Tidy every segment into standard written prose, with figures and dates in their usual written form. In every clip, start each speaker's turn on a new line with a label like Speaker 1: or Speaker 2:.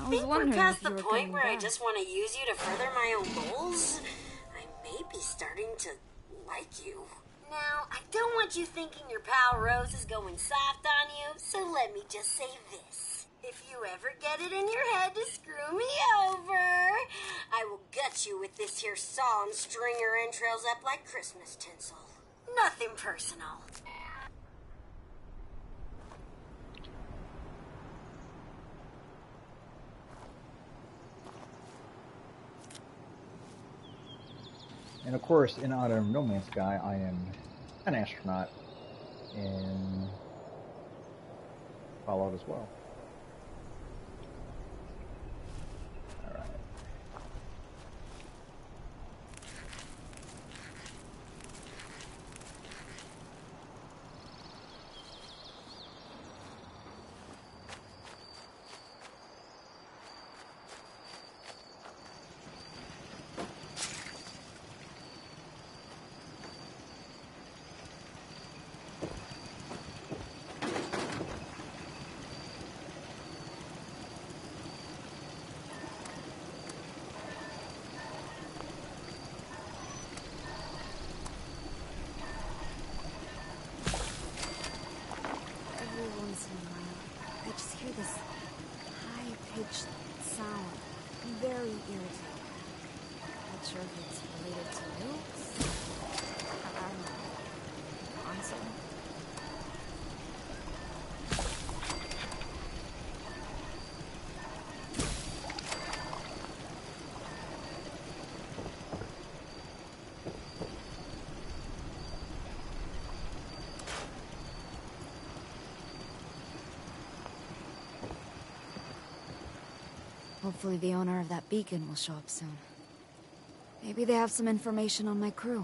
Speaker 1: think we're past the point where I just want to use you to further my own goals? I may be starting to like you. Now, I don't want you thinking your pal Rose is going soft on you, so let me just say this. If you ever get it in your head to screw me over, I will gut you with this here saw and string your entrails up like Christmas tinsel. Nothing personal.
Speaker 2: And of course, in honor of No Man's Sky, I am an astronaut in Fallout as well. Alright.
Speaker 3: Hopefully the owner of that beacon will show up soon. Maybe they have some information on my crew.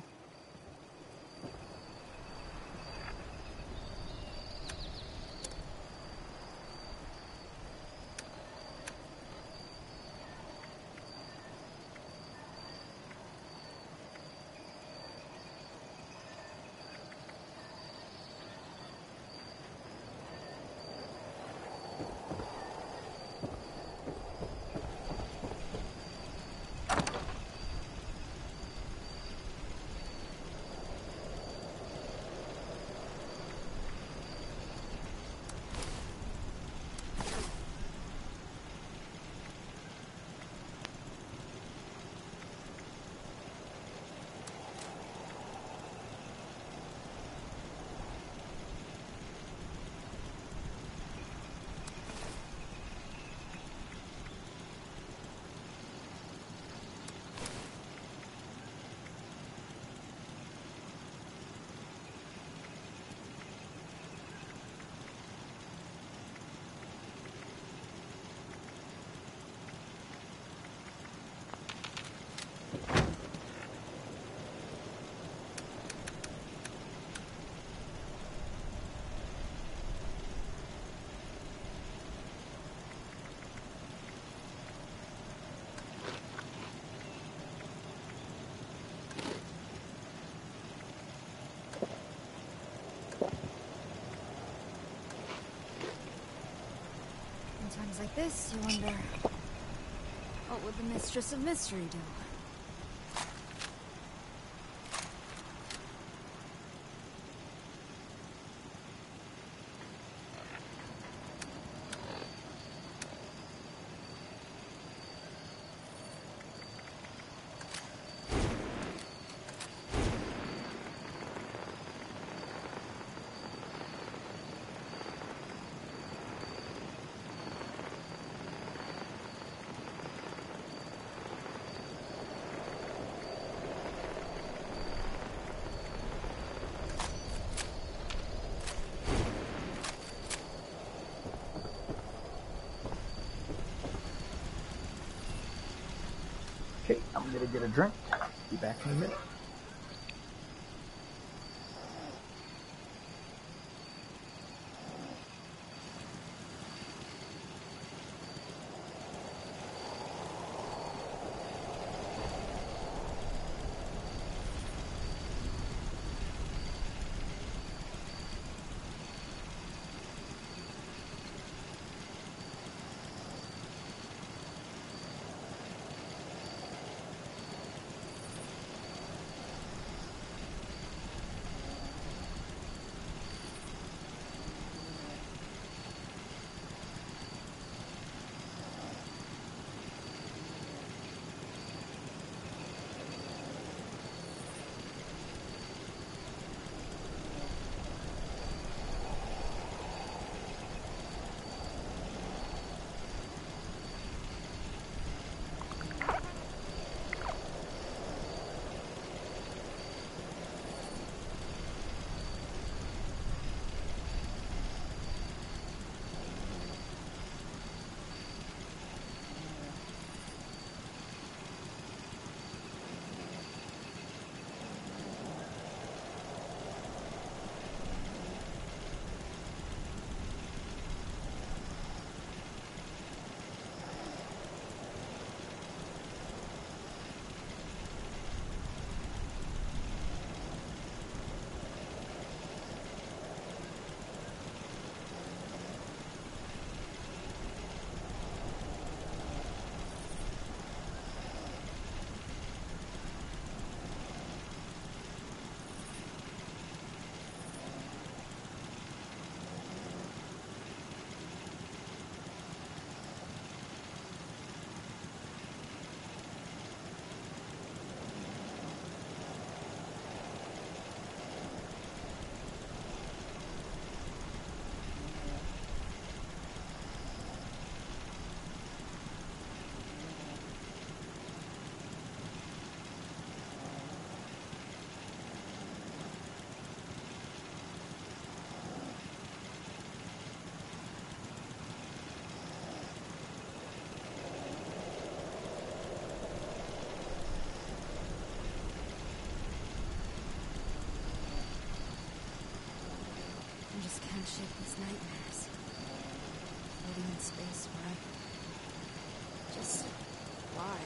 Speaker 3: Times like this, you wonder, what would the Mistress of Mystery do?
Speaker 2: Okay, I'm gonna get a drink. Be back in a minute.
Speaker 3: just can't shake these nightmares. Floating in space forever. Just why?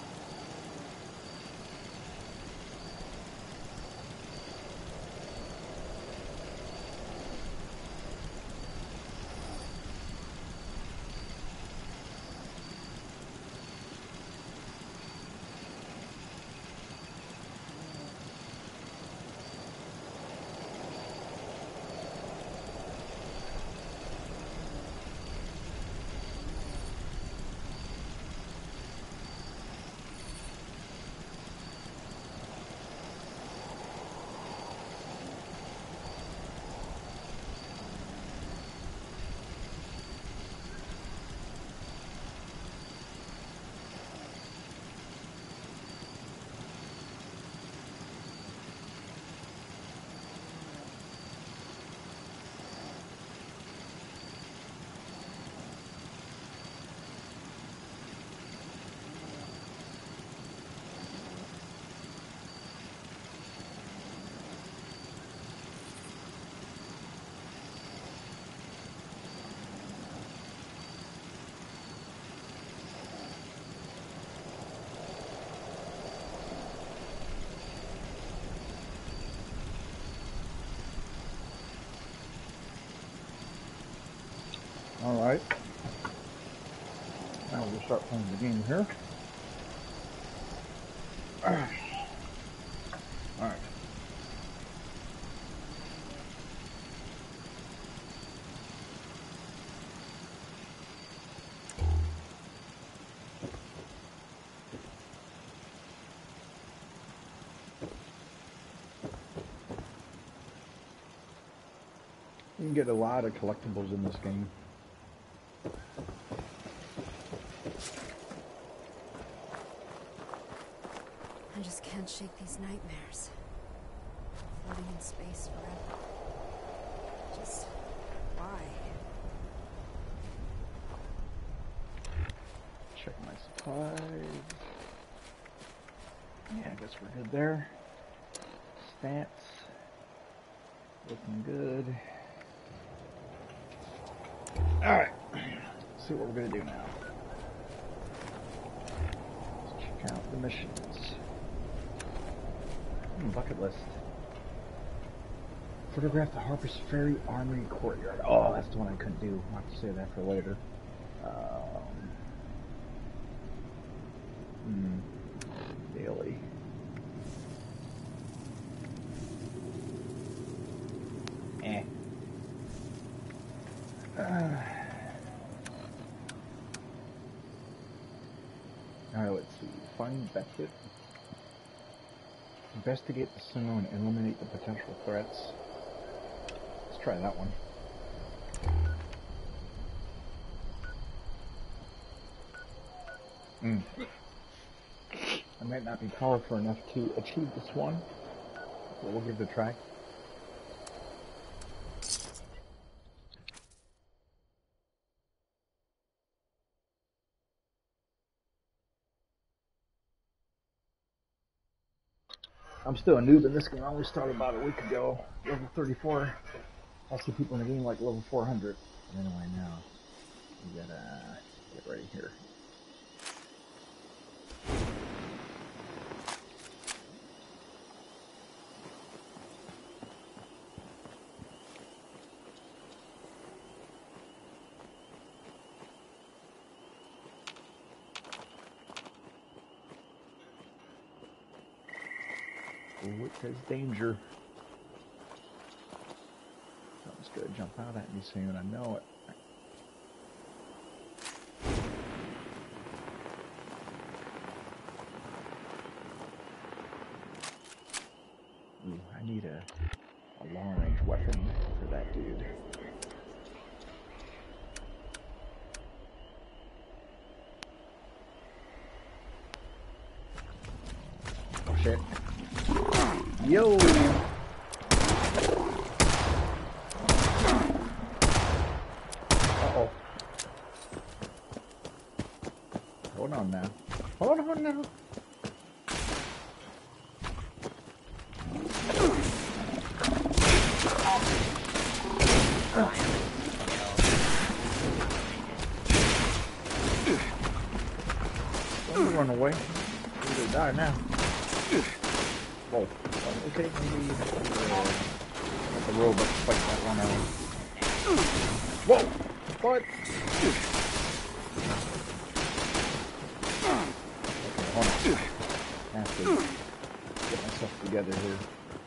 Speaker 2: Alright. Now we'll start playing the game here. Alright. You can get a lot of collectibles in this game.
Speaker 3: I just can't shake these nightmares. Floating in space forever. Just why?
Speaker 2: Check my supplies. Yeah, I guess we're good there. Stats. Looking good. Alright. Let's see what we're going to do now. Let's check out the missions. Bucket list. Photograph the Harper's Ferry Armory Courtyard. Oh, that's the one I couldn't do. I'll have to save that for later. Daily. Alright, let's see. Find Beckett. Investigate the signal and eliminate the potential threats. Let's try that one. I might not be powerful enough to achieve this one, but we'll give it a try. I'm still a noob in this game. I only started about a week ago, level 34. I see people in the game like level 400. Anyway, now we gotta get ready here. Oh, it says danger. Something's gonna jump out at me soon, I know it. Ooh, I need a long-range weapon for that dude. Oh shit. Yo! Uh-oh. Hold on now. Hold on now. run away. We're gonna die now. Whoa. Okay, maybe let the robot fight that one out. Whoa! What? Okay, hold on. I have to get myself together here.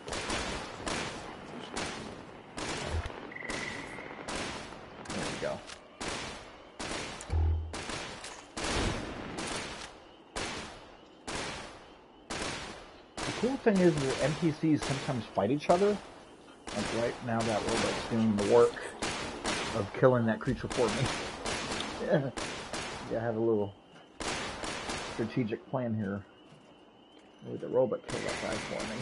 Speaker 2: There we go. The cool thing is that NPCs sometimes fight each other. Like right now that robot's doing the work of killing that creature for me. Yeah, I have a little strategic plan here. Maybe the robot killed that guy for me.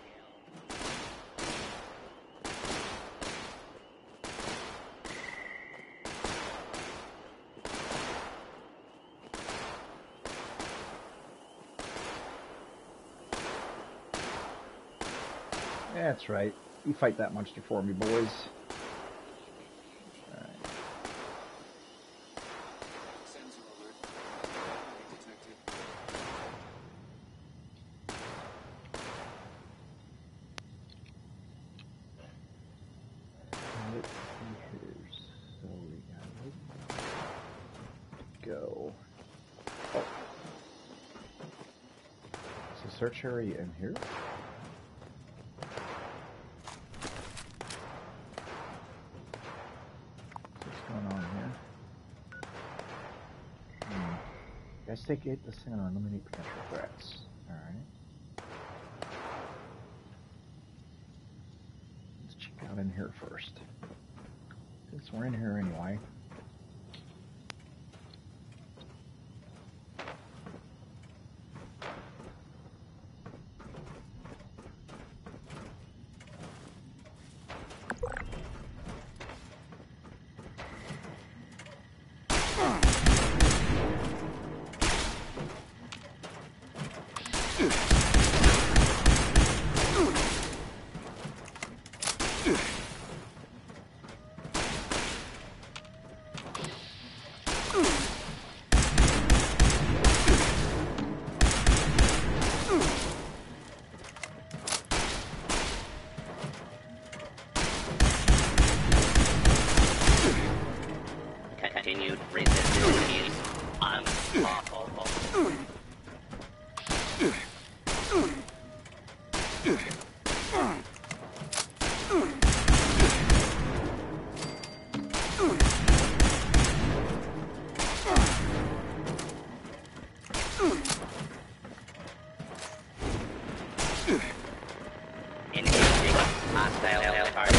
Speaker 2: That's right. You fight that monster for me, boys. Go. Oh. Is the search area in here? What's going on here? Guys, take 8% and eliminate potential threats. Alright. Let's check out in here first. Since we're in here anyway.
Speaker 4: Continued resistance is unstoppable. Engaging hostile target.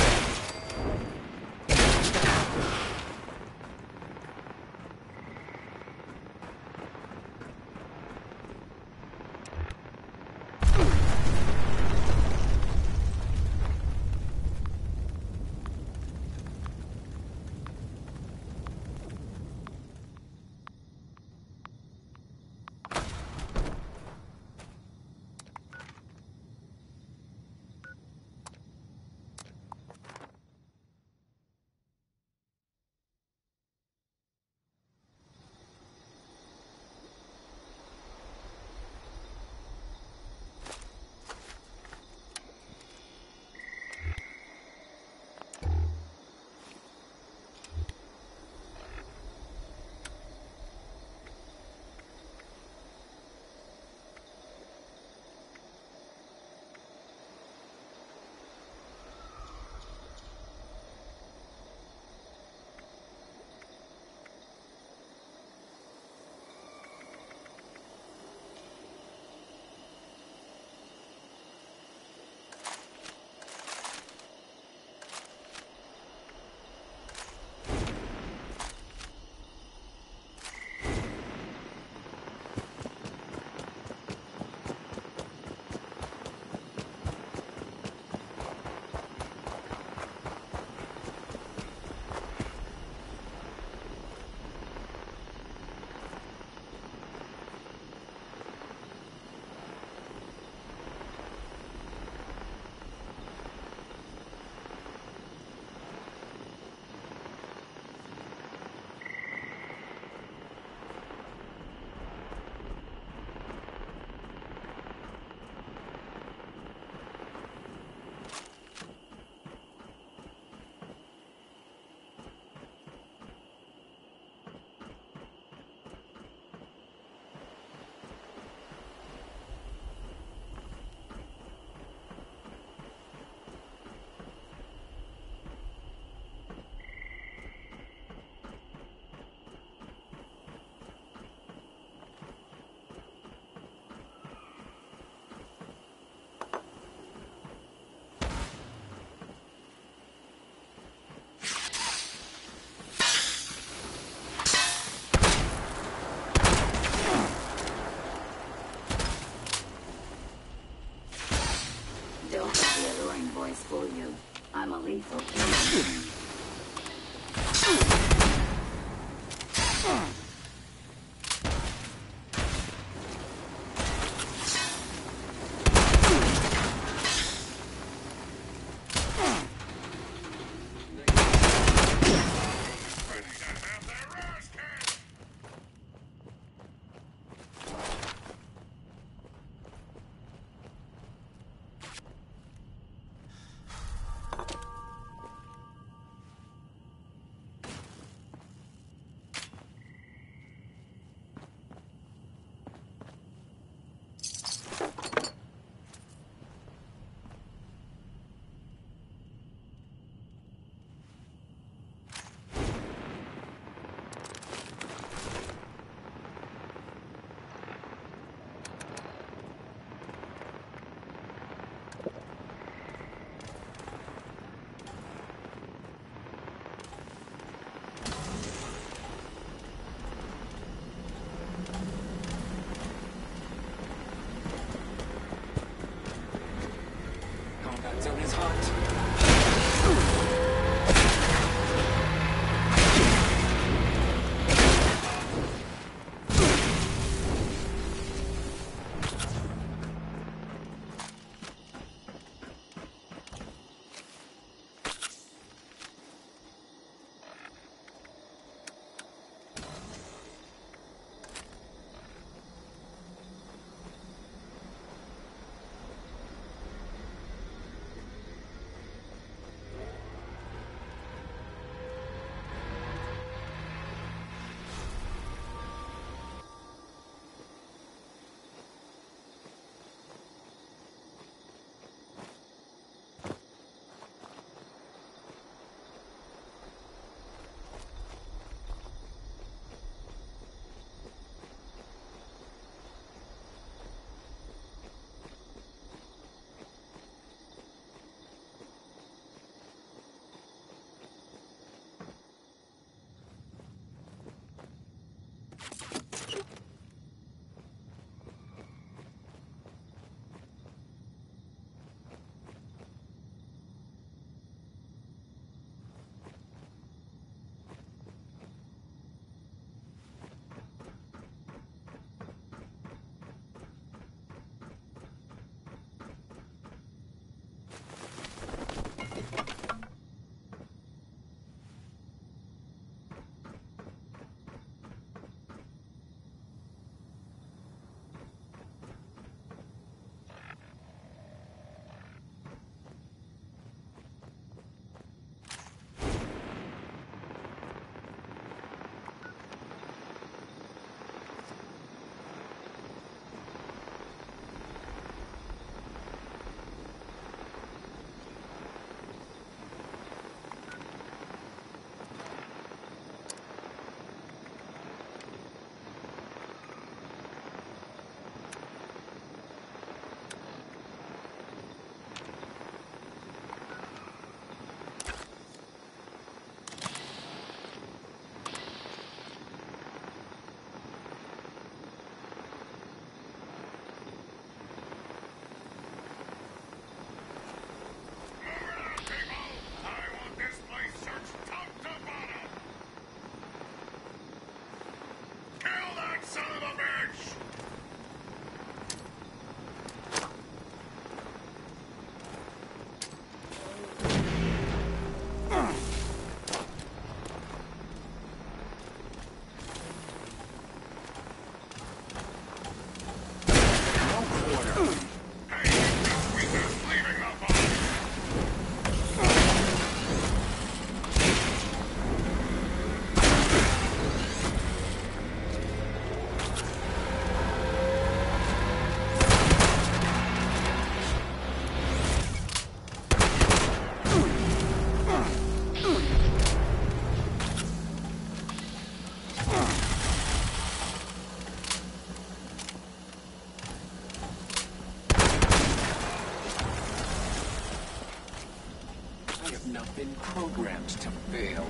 Speaker 5: fail.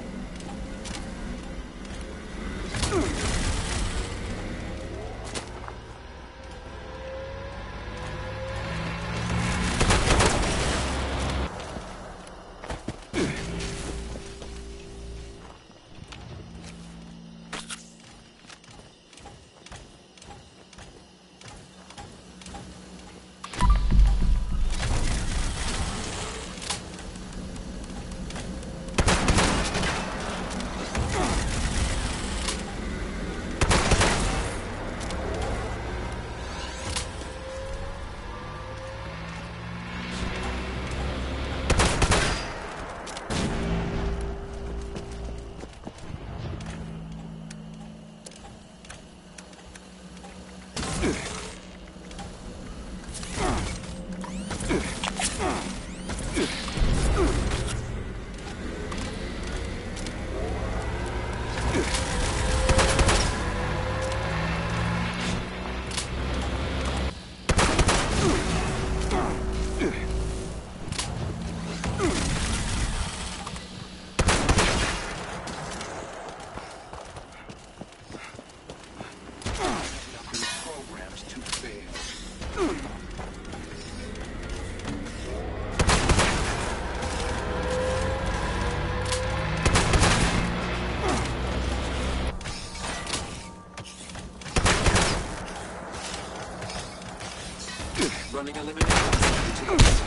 Speaker 5: Programs to fail. Running elimination.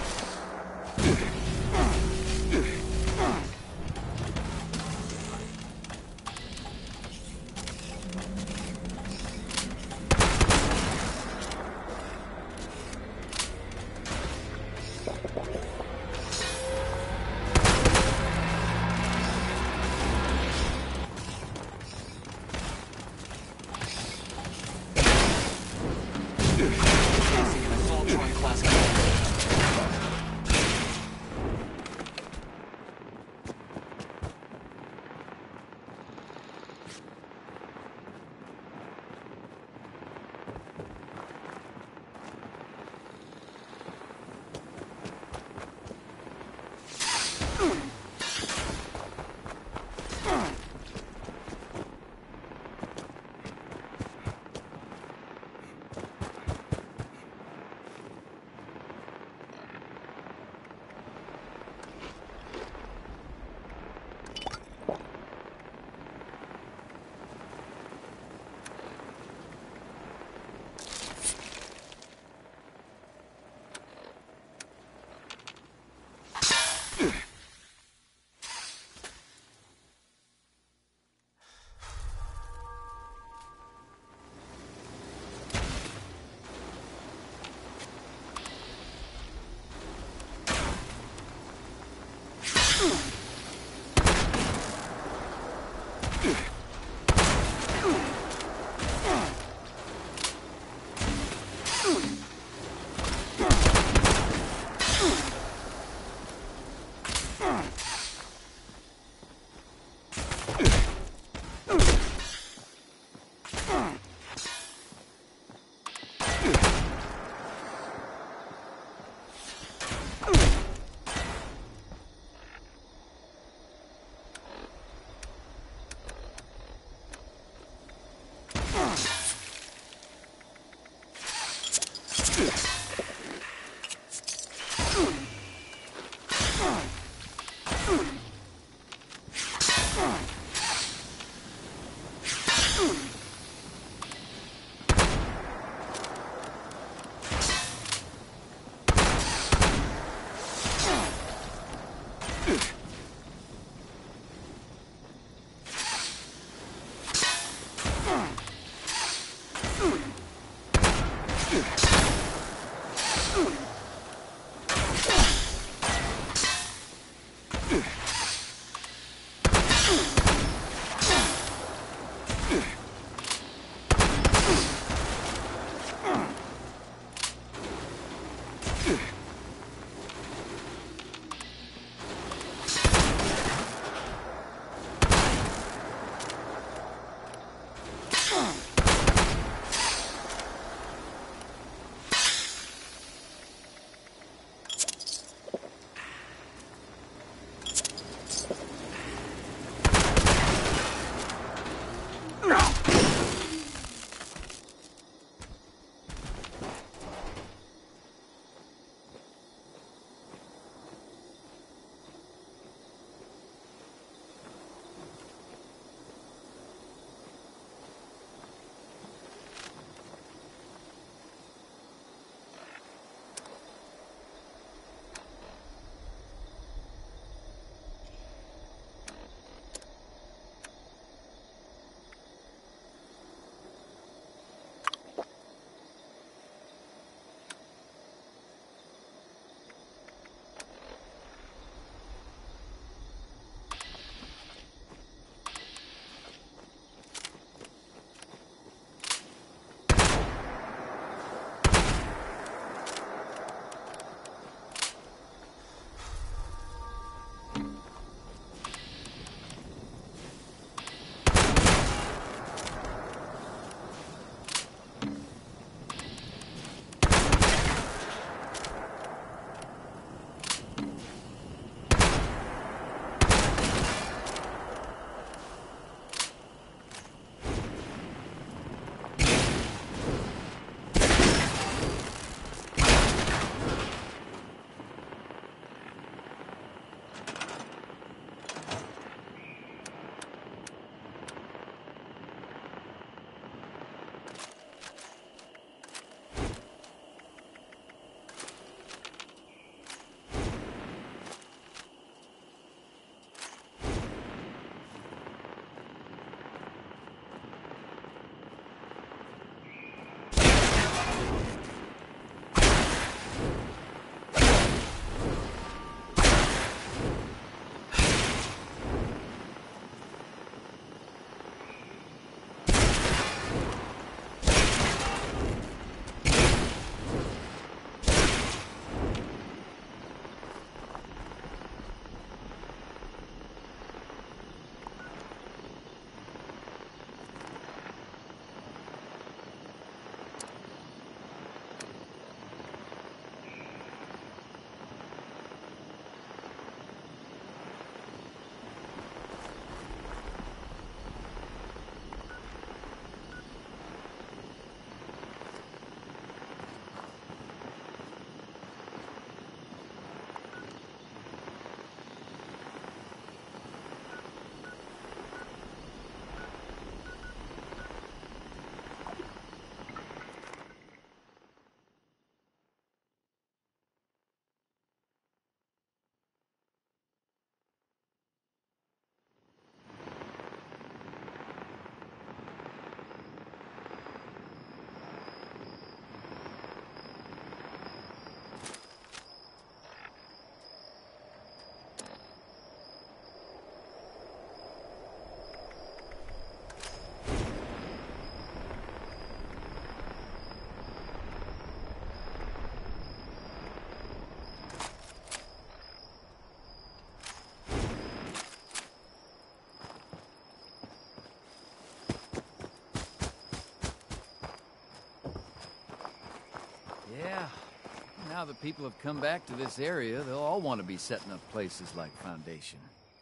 Speaker 6: now that people have come back to this area, they'll all want to be setting up places like Foundation.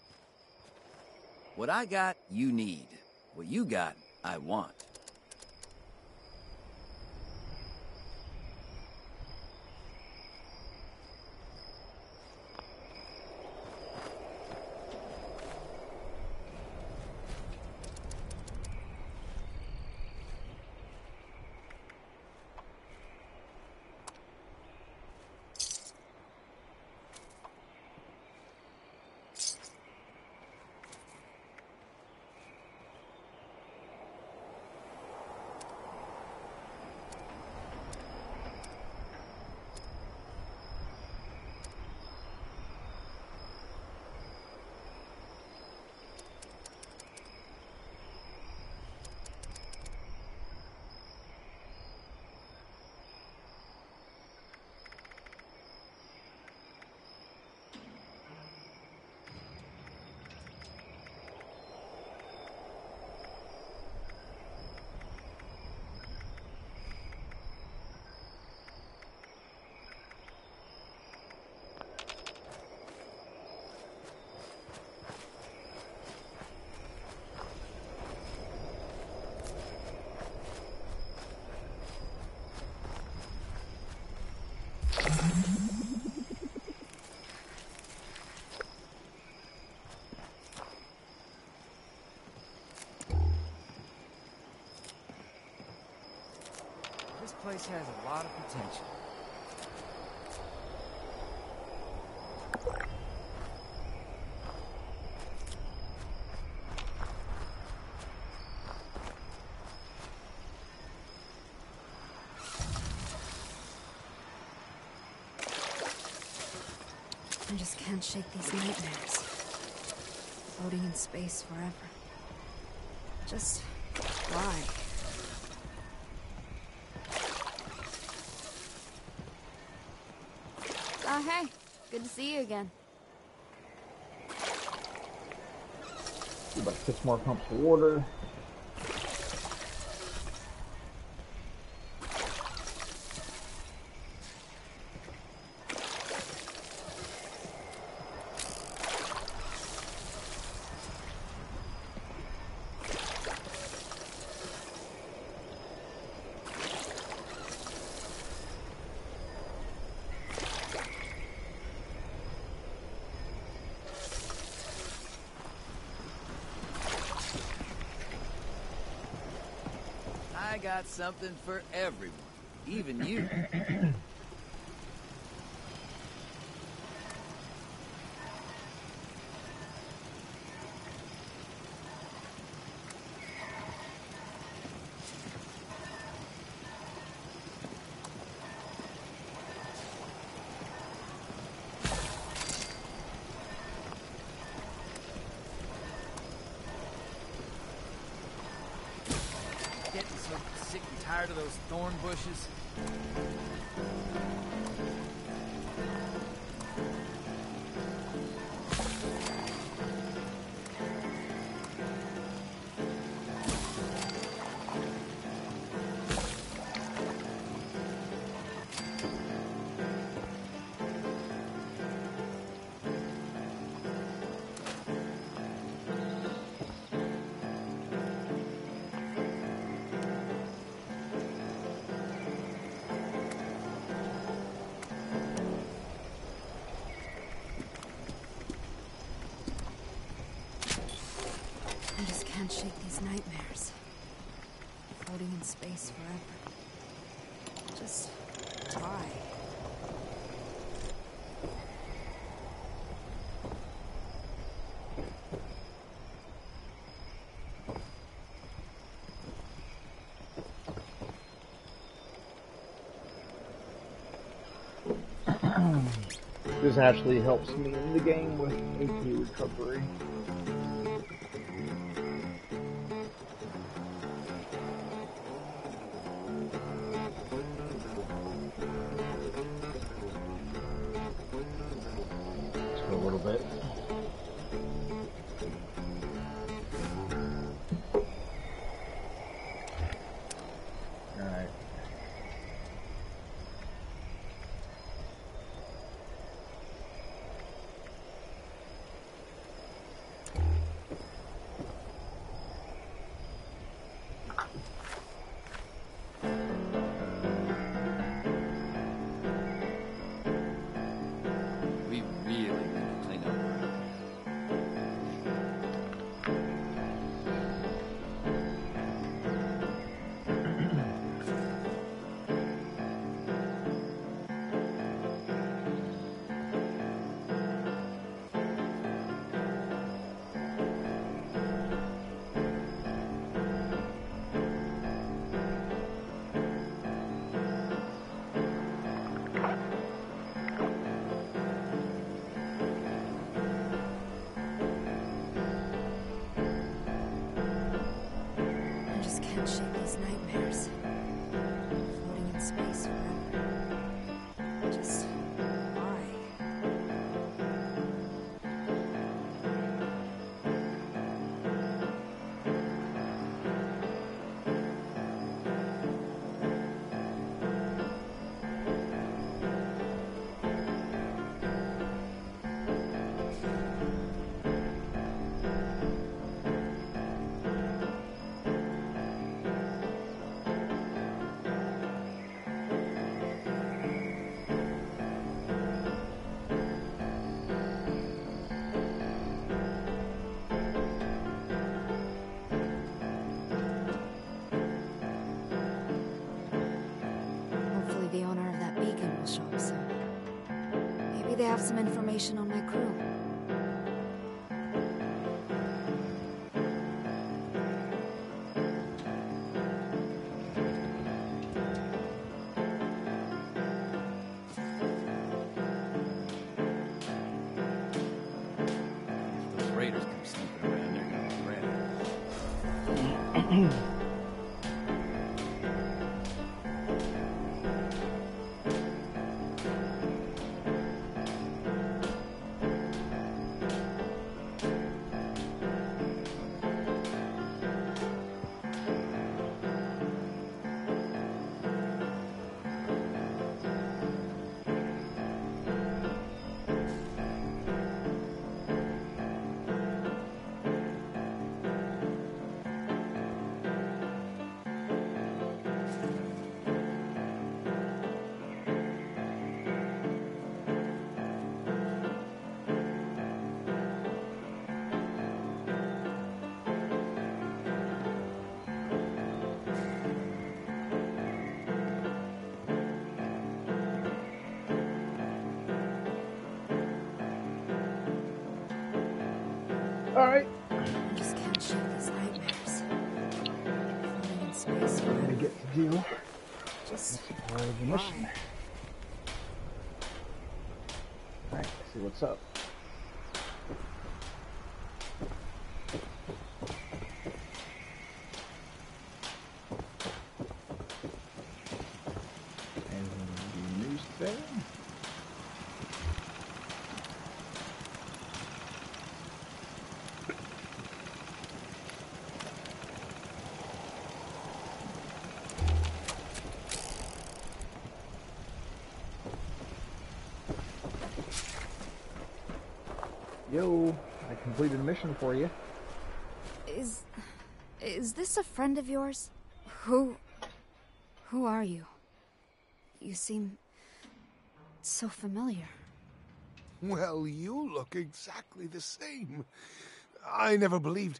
Speaker 6: What I got, you need. What you got, I want. This place has a lot of potential.
Speaker 3: I just can't shake these nightmares. Floating in space forever. Just why? Oh, hey. Good to see you again.
Speaker 2: About 6 more pumps of water.
Speaker 6: I got something for everyone, even you. Getting so sick and tired of those thorn bushes.
Speaker 3: I just can't shake these nightmares. Floating in space forever. Just why?
Speaker 2: This actually helps me in the game with AP recovery. Just a little bit. Alright.
Speaker 3: can't shake these nightmares. Floating in space forever. Just why? Hopefully the owner of that beacon will show up soon. Maybe they have some information on my crew.
Speaker 6: If those raiders come sneaking around, they're gonna be ready.
Speaker 2: Alright,
Speaker 3: I just can't shake these nightmares. Floating in space
Speaker 2: we're gonna
Speaker 3: forever.
Speaker 2: get to do
Speaker 3: Just
Speaker 2: part of the mission. Alright, see what's up. Any news there? Yo, I completed a mission for you.
Speaker 3: Is this a friend of yours? Who are you? You seem so familiar.
Speaker 7: Well, you look exactly the same. I never believed...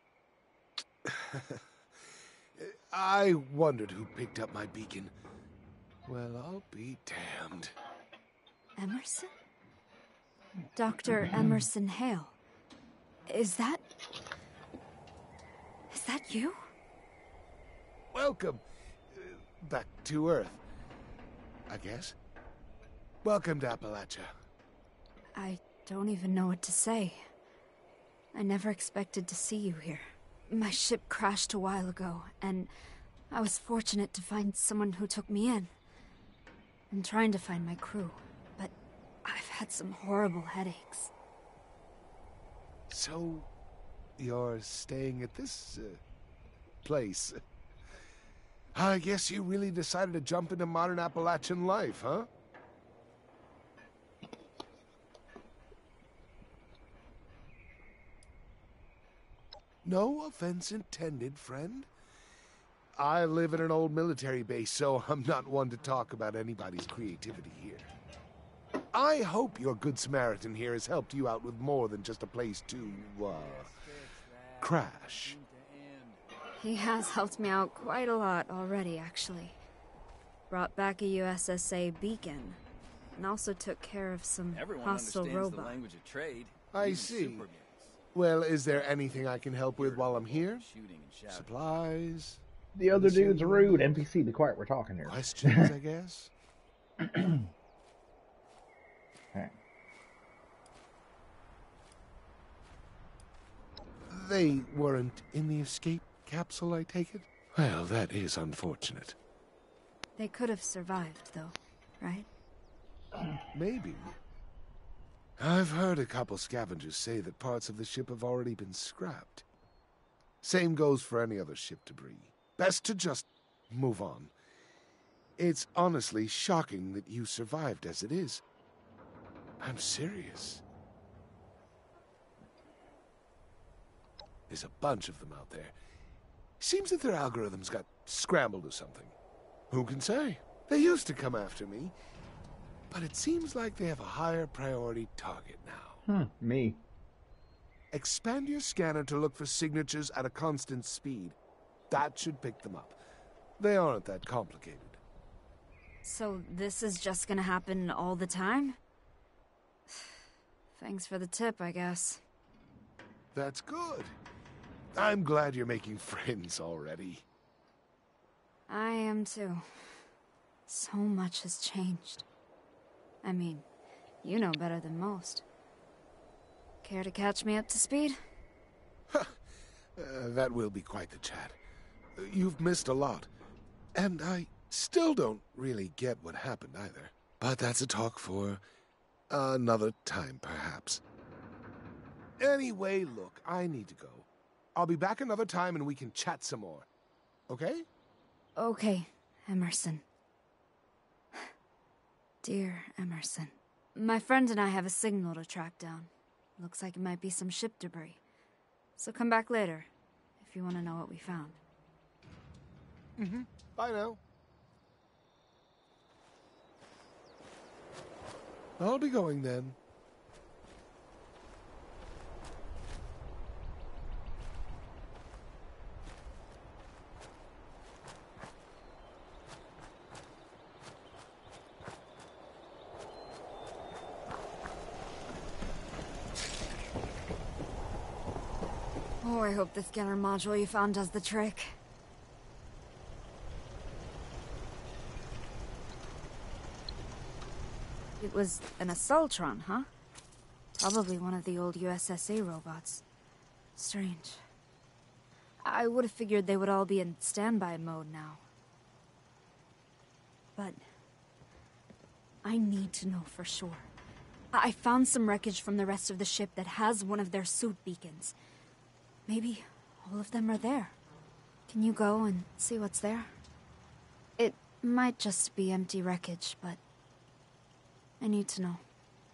Speaker 7: I wondered who picked up my beacon. Well, I'll be damned.
Speaker 3: Emerson? Dr. Emerson Hale. Is that you?
Speaker 7: Welcome. Back to Earth, I guess. Welcome to Appalachia.
Speaker 3: I don't even know what to say. I never expected to see you here. My ship crashed a while ago, and I was fortunate to find someone who took me in. I'm trying to find my crew, but I've had some horrible headaches.
Speaker 7: So, you're staying at this, place. I guess you really decided to jump into modern Appalachian life, huh? No offense intended, friend. I live in an old military base, so I'm not one to talk about anybody's creativity here. I hope your Good Samaritan here has helped you out with more than just a place to, crash.
Speaker 3: He has helped me out quite a lot already, actually. Brought back a USSA beacon, and also took care of some
Speaker 6: Everyone
Speaker 3: hostile
Speaker 6: understands the
Speaker 3: robots.
Speaker 6: language of trade.
Speaker 7: I
Speaker 6: even
Speaker 7: see.
Speaker 6: super mutants.
Speaker 7: Well, is there anything I can help with while I'm here?
Speaker 6: Shooting and shouting.
Speaker 7: Supplies?
Speaker 2: The other dude's rude. NPC, be quiet, we're talking here.
Speaker 7: Questions, I guess?
Speaker 2: Alright.
Speaker 7: They weren't in the escape capsule, I take it? Well, that is unfortunate.
Speaker 3: They could have survived, though, right?
Speaker 7: Maybe. I've heard a couple scavengers say that parts of the ship have already been scrapped. Same goes for any other ship debris. Best to just move on. It's honestly shocking that you survived as it is. I'm serious. There's a bunch of them out there. Seems that their algorithms got scrambled or something. Who can say? They used to come after me, but it seems like they have a higher priority target now.
Speaker 2: Me.
Speaker 7: Expand your scanner to look for signatures at a constant speed. That should pick them up. They aren't that complicated.
Speaker 3: So this is just gonna happen all the time? Thanks for the tip, I guess.
Speaker 7: That's good. I'm glad you're making friends already.
Speaker 3: I am too. So much has changed. I mean, you know better than most. Care to catch me up to speed?
Speaker 7: That will be quite the chat. You've missed a lot. And I still don't really get what happened either. But that's a talk for another time, perhaps. Anyway, look, I need to go. I'll be back another time and we can chat some more. Okay?
Speaker 3: Okay, Emerson. Dear Emerson. My friend and I have a signal to track down. Looks like it might be some ship debris. So come back later, if you want to know what we found.
Speaker 7: Bye now. I'll be going then.
Speaker 3: Oh, I hope the scanner module you found does the trick. It was an Assaultron, huh? Probably one of the old USSA robots. Strange. I would have figured they would all be in standby mode now. But I need to know for sure. I found some wreckage from the rest of the ship that has one of their suit beacons. Maybe all of them are there. Can you go and see what's there? It might just be empty wreckage, but I need to know.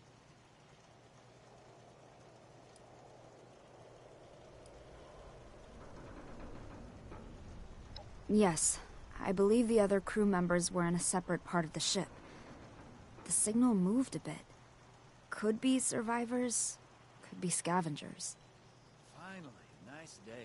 Speaker 3: Yes, I believe the other crew members were in a separate part of the ship. The signal moved a bit. Could be survivors, could be scavengers.
Speaker 6: Finally, nice day.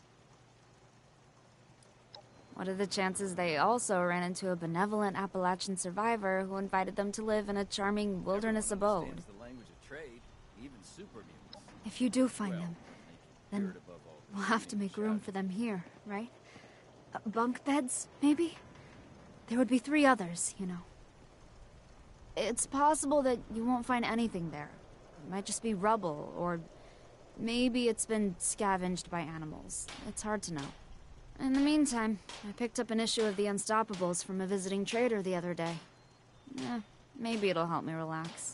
Speaker 3: What are the chances they also ran into a benevolent Appalachian survivor who invited them to live in a charming wilderness abode?
Speaker 6: Understands the language of trade, even super mutants.
Speaker 3: If you do find them, then
Speaker 6: Feared above all
Speaker 3: we'll have to make room for them here, right? Bunk beds, maybe? There would be 3 others, you know. It's possible that you won't find anything there. It might just be rubble, or maybe it's been scavenged by animals. It's hard to know. In the meantime, I picked up an issue of The Unstoppables from a visiting trader the other day. Maybe it'll help me relax.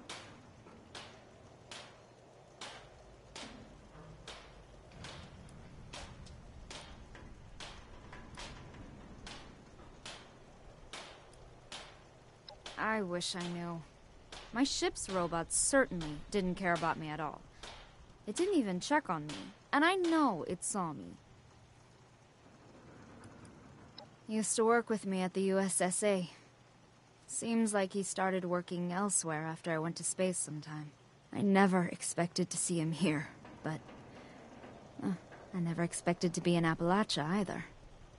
Speaker 3: I wish I knew. My ship's robots certainly didn't care about me at all. It didn't even check on me, and I know it saw me. He used to work with me at the USSA. Seems like he started working elsewhere after I went to space sometime. I never expected to see him here, but I never expected to be in Appalachia either.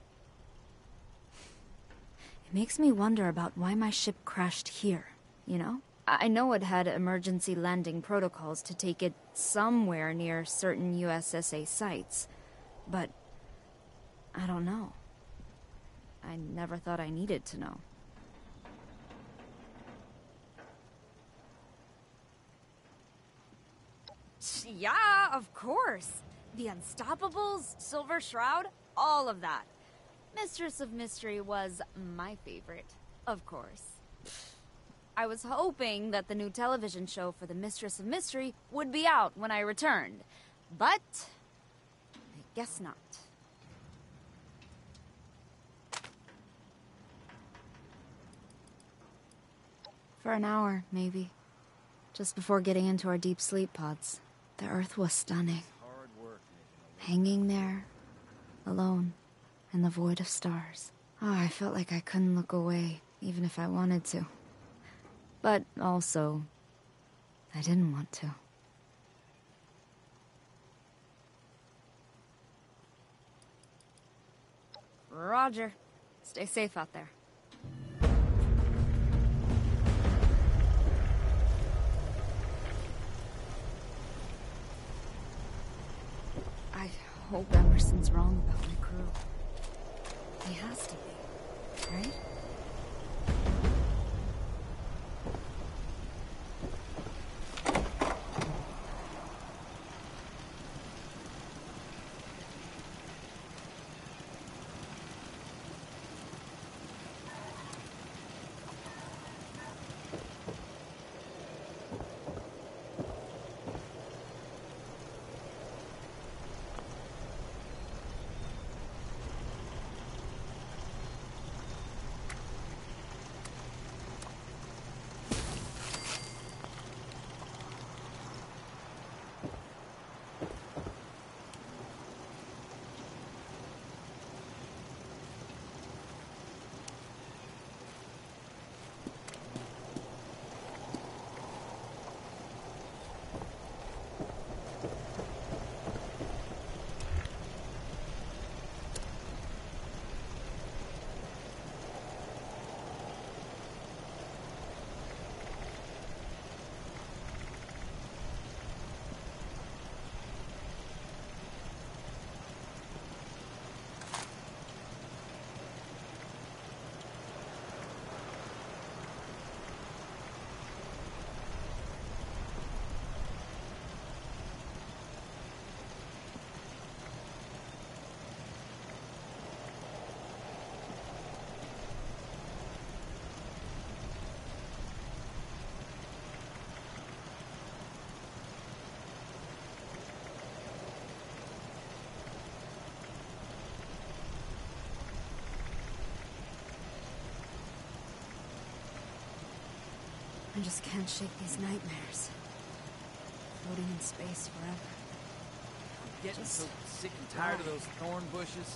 Speaker 3: It makes me wonder about why my ship crashed here, you know? I know it had emergency landing protocols to take it somewhere near certain USSA sites, but I don't know. I never thought I needed to know. Yeah, of course. The Unstoppables, Silver Shroud, all of that. Mistress of Mystery was my favorite, of course. I was hoping that the new television show for the Mistress of Mystery would be out when I returned, but I guess not. For an hour, maybe. Just before getting into our deep sleep pods. The Earth was stunning.
Speaker 6: Hard work,
Speaker 3: Hanging there, alone, in the void of stars. Oh, I felt like I couldn't look away, even if I wanted to. But also, I didn't want to. Roger. Stay safe out there. I hope Emerson's wrong about my crew. He has to be, right? I just can't shake these nightmares. Floating in space forever.
Speaker 6: Getting so sick and tired of those thorn bushes.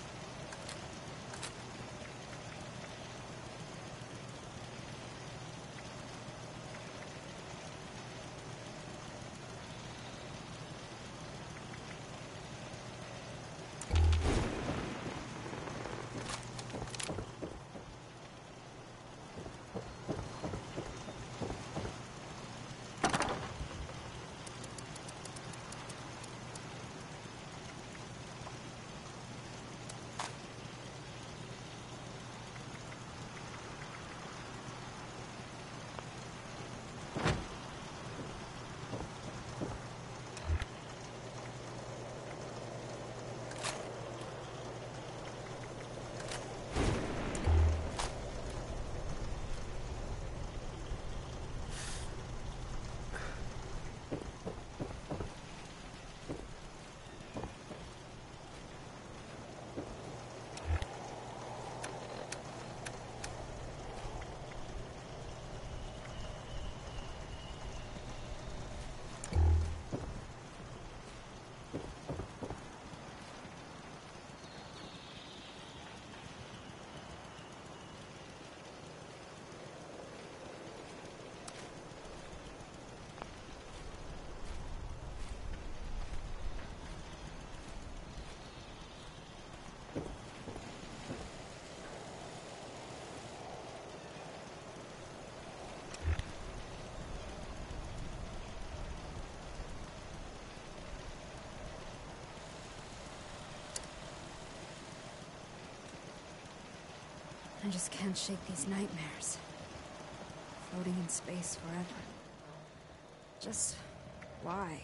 Speaker 3: I just can't shake these nightmares. Floating in space forever. Just why?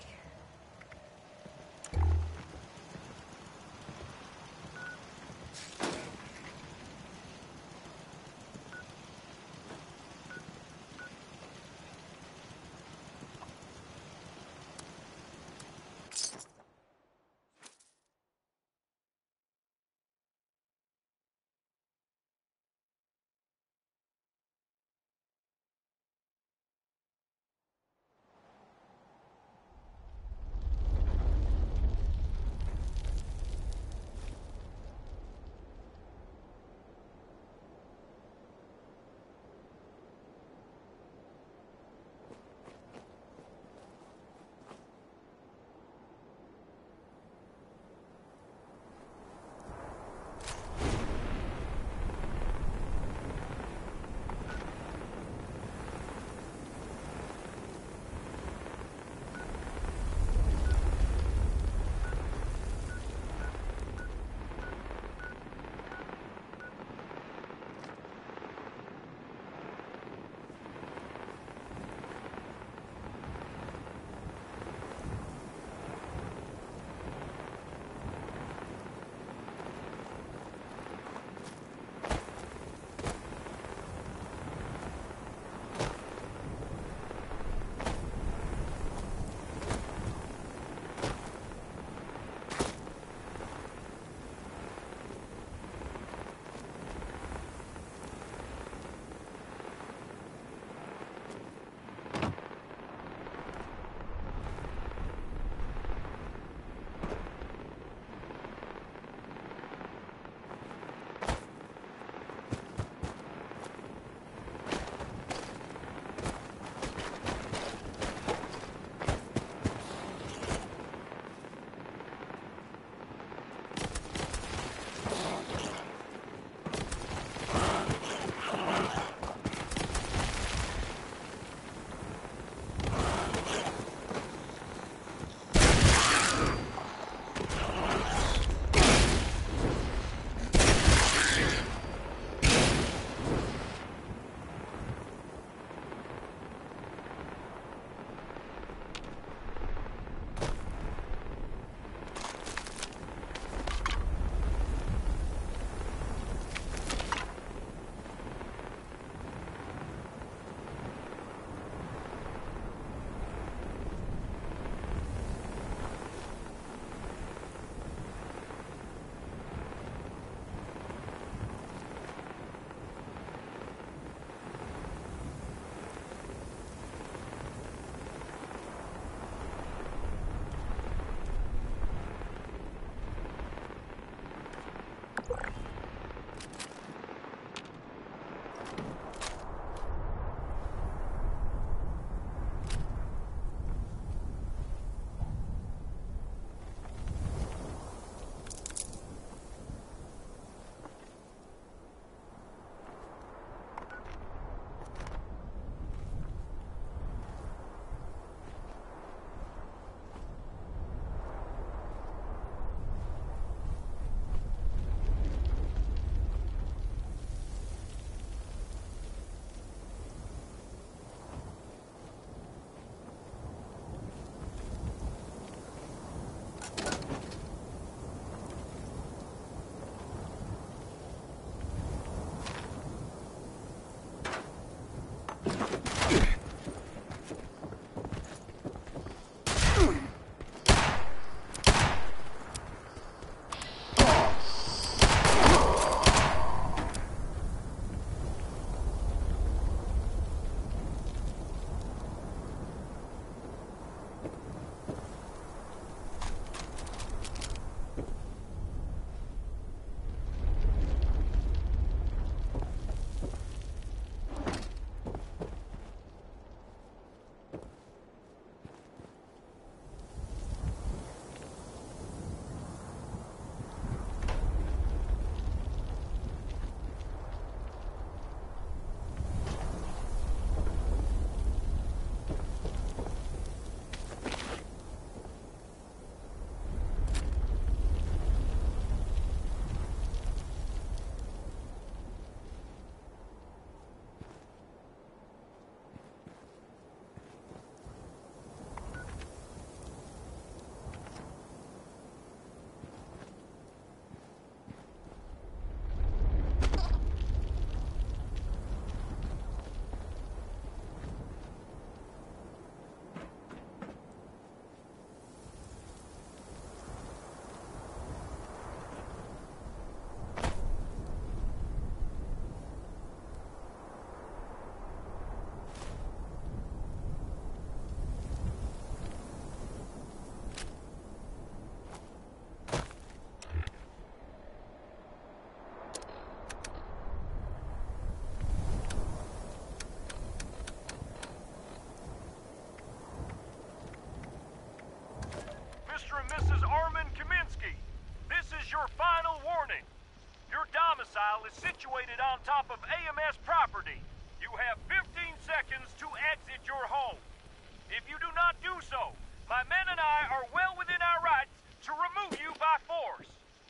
Speaker 8: your final warning. Your domicile is situated on top of AMS property. You have 15 seconds to exit your home. If you do not do so, my men and I are well within our rights to remove you by force.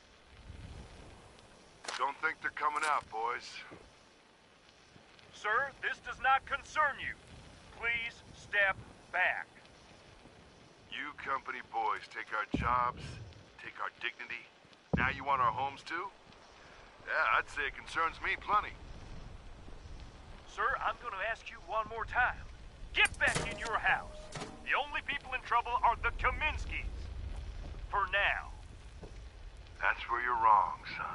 Speaker 9: Don't think they're coming out, boys.
Speaker 8: Sir, this does not concern you. Please step back.
Speaker 9: You company boys take our jobs, take our dignity. Now you want our homes too? Yeah, I'd say it concerns me plenty.
Speaker 8: Sir, I'm gonna ask you one more time. Get back in your house. The only people in trouble are the Kaminsky's. For now.
Speaker 9: That's where you're wrong, son.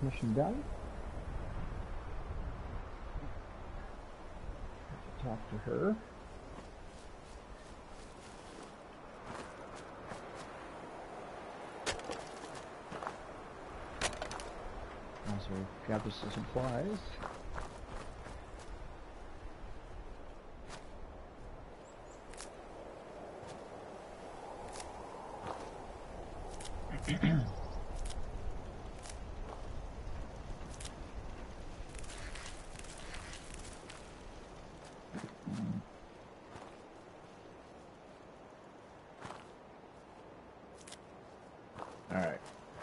Speaker 2: Mission done. Talk to her. Also gather some supplies. All right.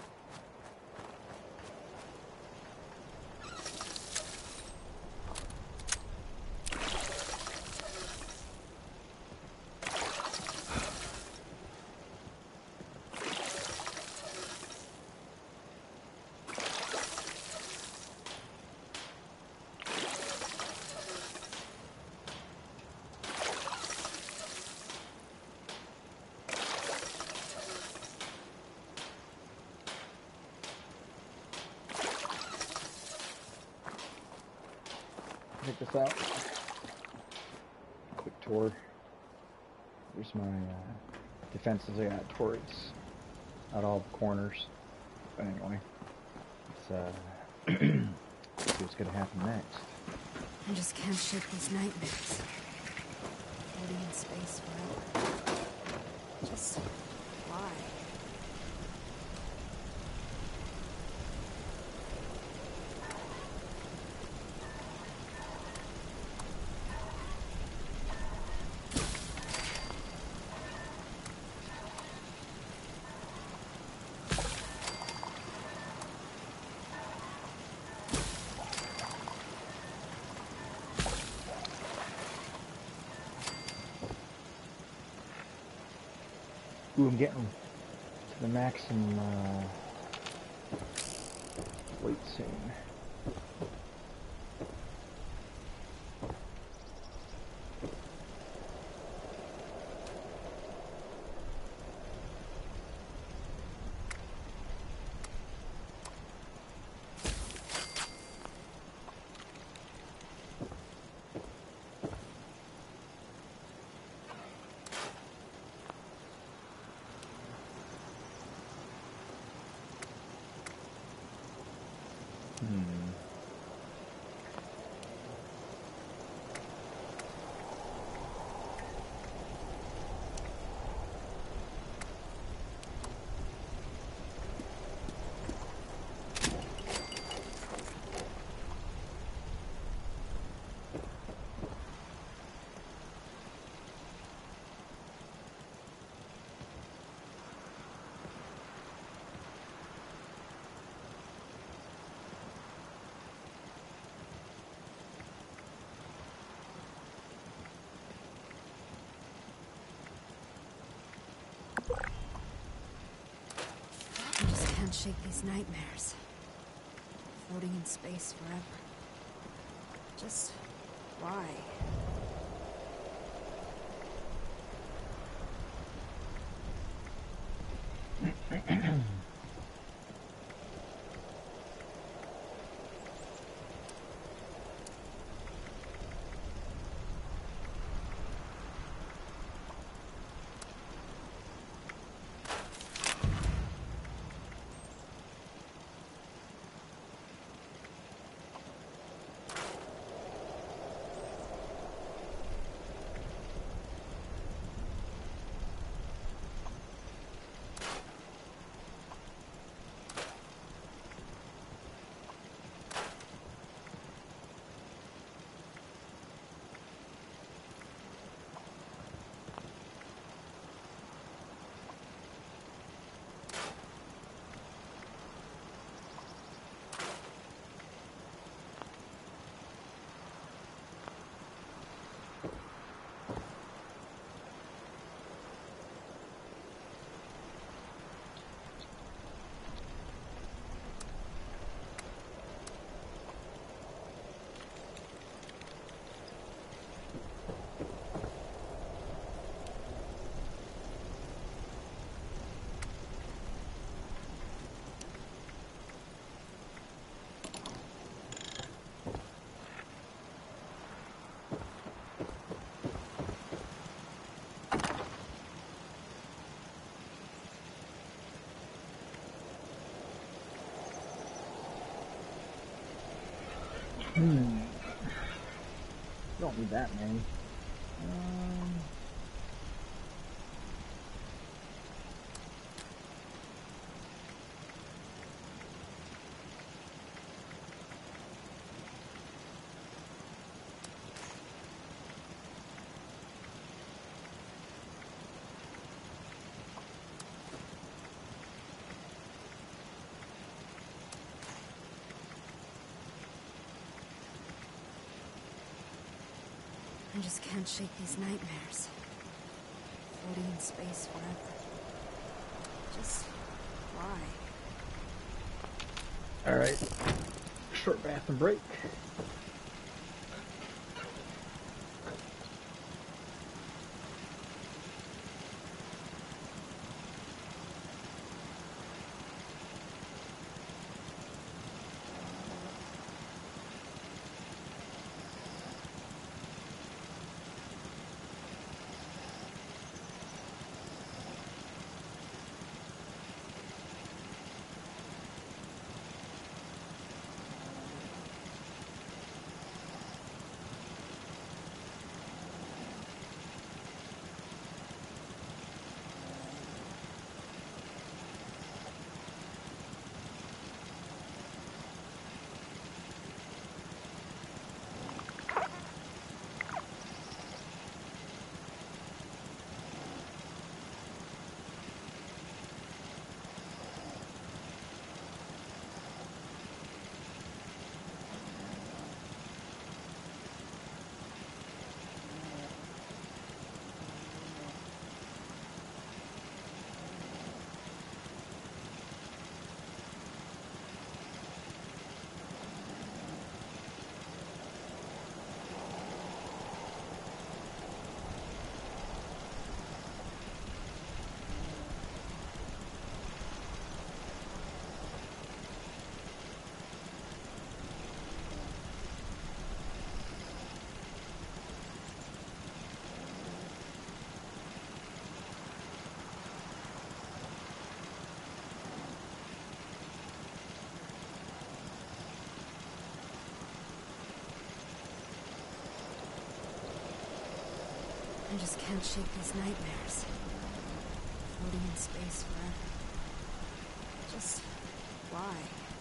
Speaker 2: Check this out. Quick tour. Here's my defenses. I got turrets at all the corners. But anyway, let's see what's gonna happen next.
Speaker 3: I just can't shake these nightmares. Floating in space forever. Just why?
Speaker 2: Ooh, I'm getting to the maximum weight soon.
Speaker 3: I just can't shake these nightmares. Floating in space forever. Just why?
Speaker 2: Don't need that many.
Speaker 3: I just can't shake these nightmares. Floating in space forever. Just why?
Speaker 2: Alright. Short bathroom break.
Speaker 3: I just can't shake these nightmares. Floating in space forever. Just why?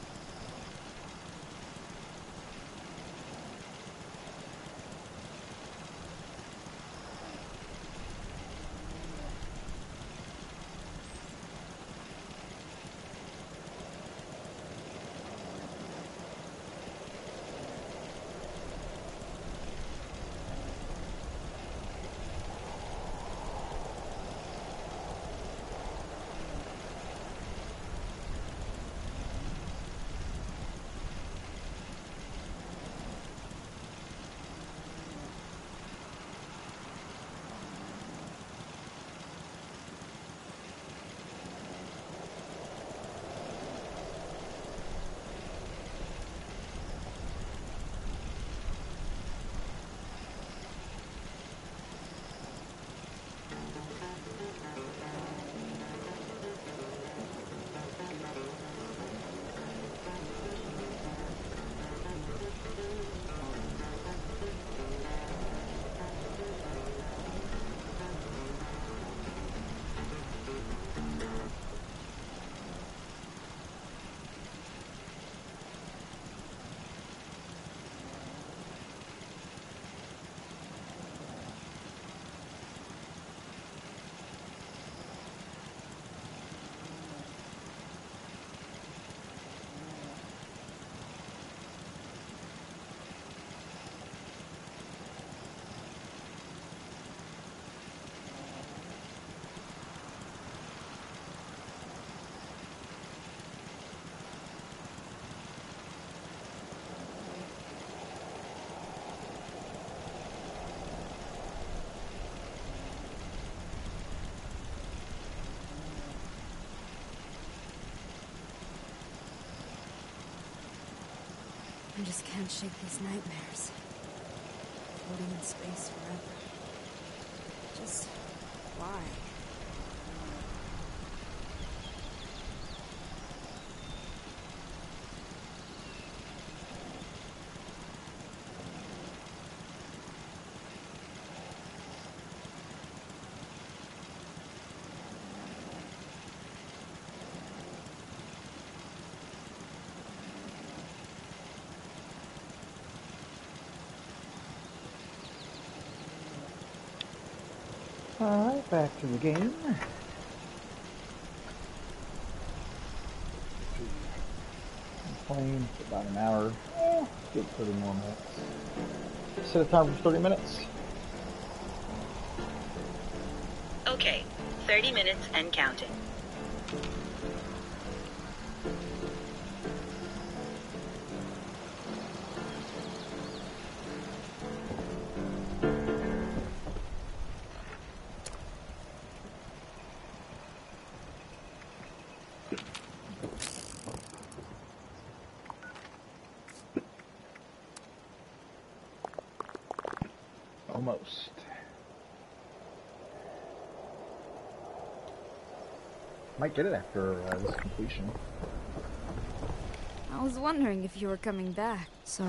Speaker 3: I just can't shake these nightmares. Floating in space forever. Just why?
Speaker 2: Alright, back to the game. I'm playing for about an hour. Get 30 more minutes. Set a timer for 30 minutes.
Speaker 10: Okay, 30 minutes and counting.
Speaker 2: Almost. Might get it after this completion.
Speaker 3: I was wondering if you were coming back, so...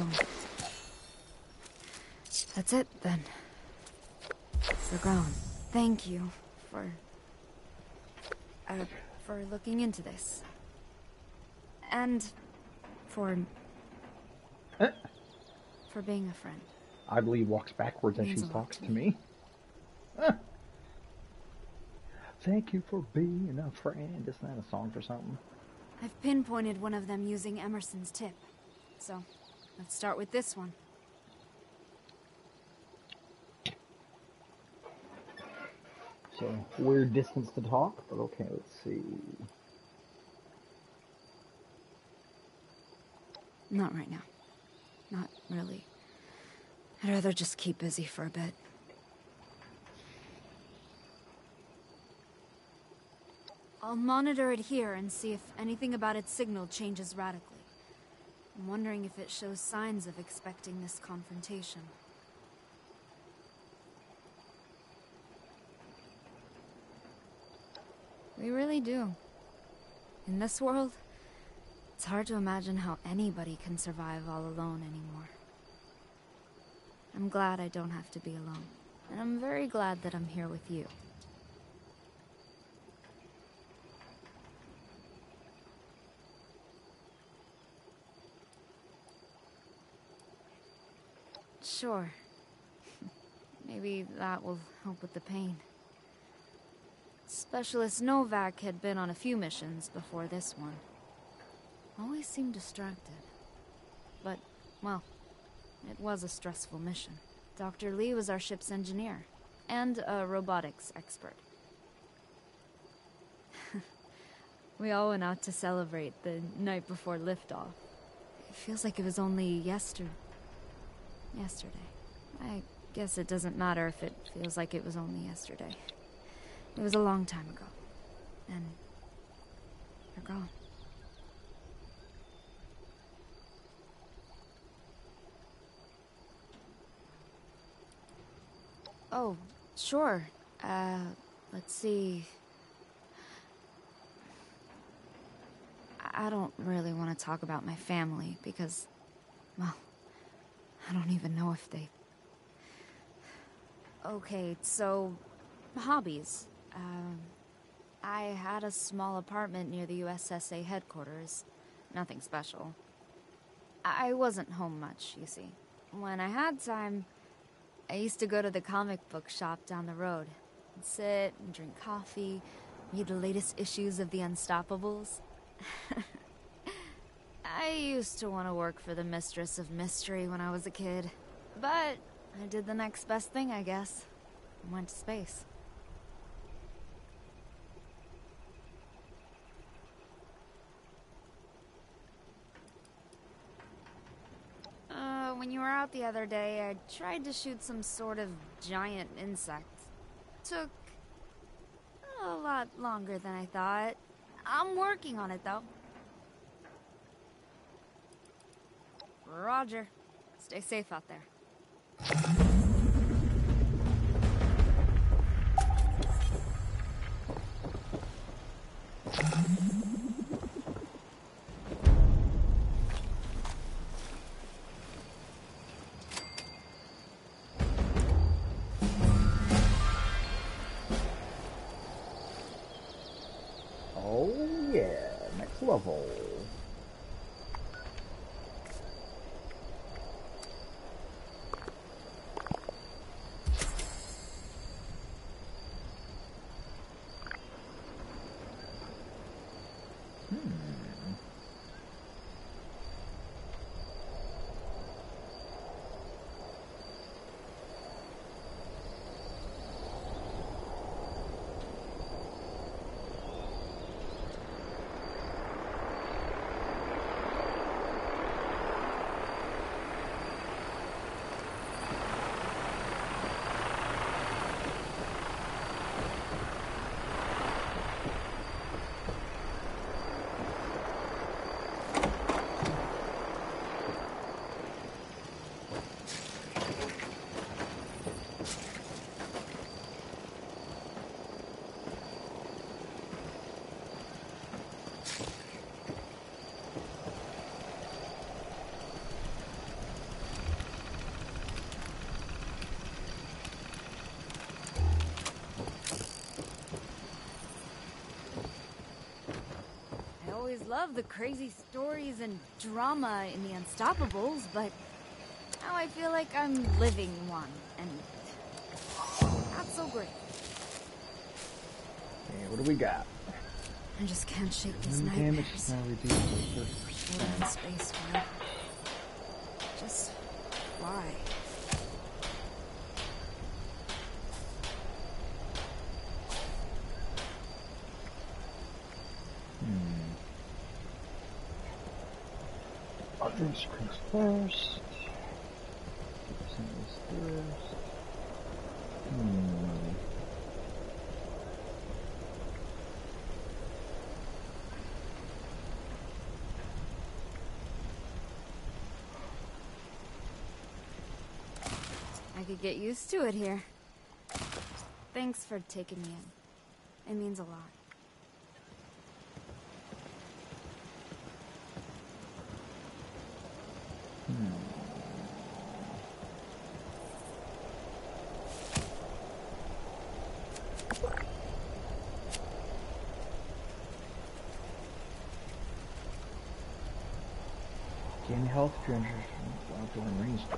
Speaker 3: That's it, then. They're gone. Thank you for looking into this. And for being a friend.
Speaker 2: I believe walks backwards as she talks to me. Thank you for being a friend. Isn't that a song for something?
Speaker 3: I've pinpointed one of them using Emerson's tip. So, let's start with this one.
Speaker 2: So, weird distance to talk, but okay, let's see.
Speaker 3: Not right now. Not really. I'd rather just keep busy for a bit. I'll monitor it here and see if anything about its signal changes radically. I'm wondering if it shows signs of expecting this confrontation. We really do. In this world, it's hard to imagine how anybody can survive all alone anymore. I'm glad I don't have to be alone, and I'm very glad that I'm here with you. Sure. Maybe that will help with the pain. Specialist Novak had been on a few missions before this one. Always seemed distracted. But, well, it was a stressful mission. Dr. Lee was our ship's engineer, and a robotics expert. We all went out to celebrate the night before liftoff. It feels like it was only yesterday. I guess it doesn't matter if it feels like it was only yesterday. It was a long time ago. And they're gone. Oh, sure. Let's see. I don't really want to talk about my family because, well, I don't even know if they... Okay, so, hobbies. I had a small apartment near the USSA headquarters. Nothing special. I wasn't home much, you see. When I had time, I used to go to the comic book shop down the road. And sit and drink coffee, read the latest issues of The Unstoppables. I used to want to work for the Mistress of Mystery when I was a kid. But I did the next best thing, I guess. I went to space. When you were out the other day, I tried to shoot some sort of giant insect. Took a lot longer than I thought. I'm working on it, though. Roger. Stay safe out there.
Speaker 2: Oh yeah, next level.
Speaker 3: love the crazy stories and drama in the Unstoppables, but now I feel like I'm living one, and not so great.
Speaker 2: Okay, what do we got?
Speaker 3: I just can't shake these
Speaker 2: Damage
Speaker 3: nightmares.
Speaker 2: now reduced by 30%.
Speaker 3: Floating in space forever. Just why?
Speaker 2: Audrey springs first. 2% is first.
Speaker 3: I could get used to it here. Thanks for taking me in. It means a lot.
Speaker 2: Gain health if you're injured from outdoor and rainstorms.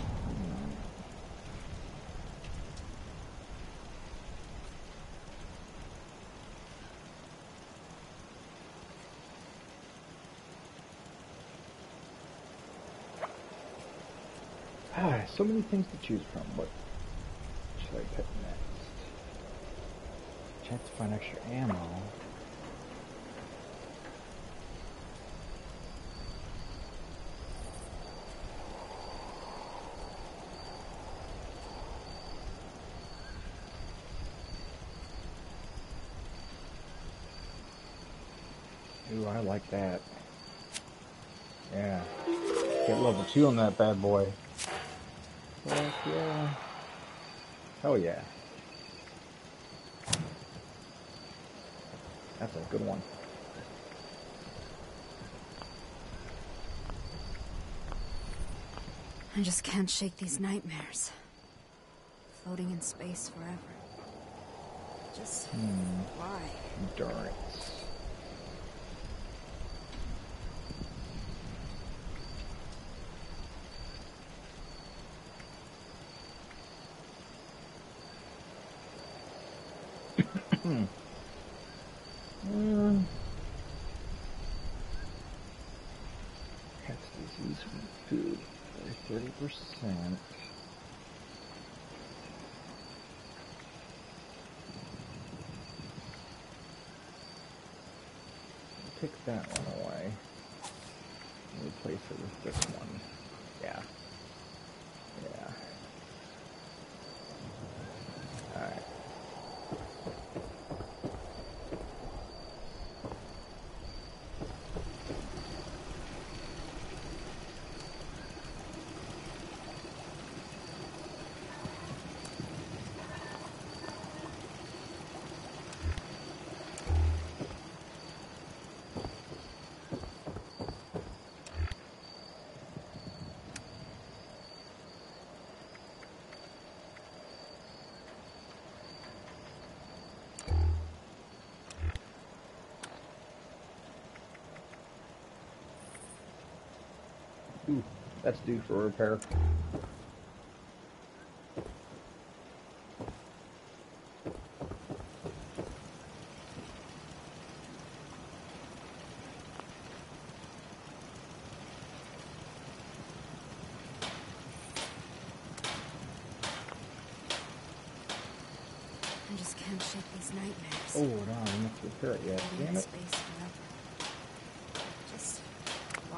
Speaker 2: So many things to choose from. What should I pick next? Chance to find extra ammo. Ooh, I like that. Yeah. Get level 2 on that bad boy. Heck yeah. Oh yeah. That's a good one.
Speaker 3: I just can't shake these nightmares. Floating in space forever. Just why?
Speaker 2: Endurance. Catch disease from food by 30%. Take that one away. And replace it with this one. Yeah. Yeah. Alright. Ooh, that's due for repair.
Speaker 3: I just can't shake these nightmares.
Speaker 2: Oh, no, I didn't have to repair it yet.
Speaker 3: Floating
Speaker 2: Damn
Speaker 3: in
Speaker 2: it.
Speaker 3: space forever. Just why?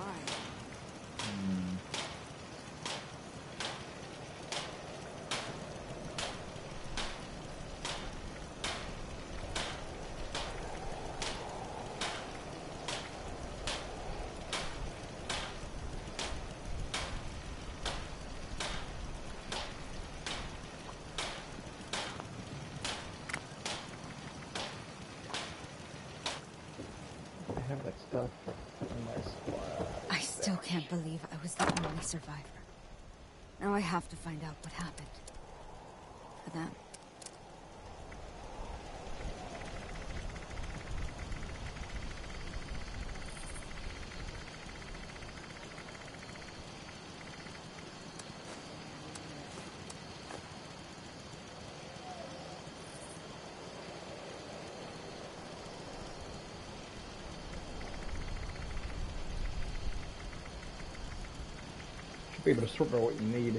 Speaker 2: I have that stuff in my squad.
Speaker 3: I still can't believe I was the only survivor. Now I have to find out what happened. For them.
Speaker 2: be able to sort out what you need.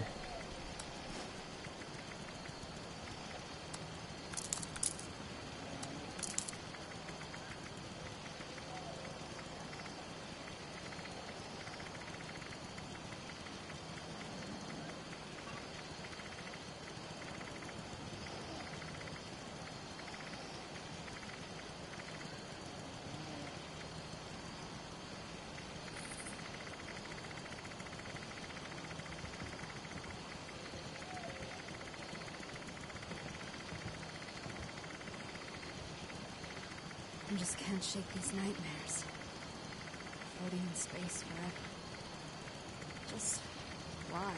Speaker 3: I just can't shake these nightmares. Floating in space forever. Just why?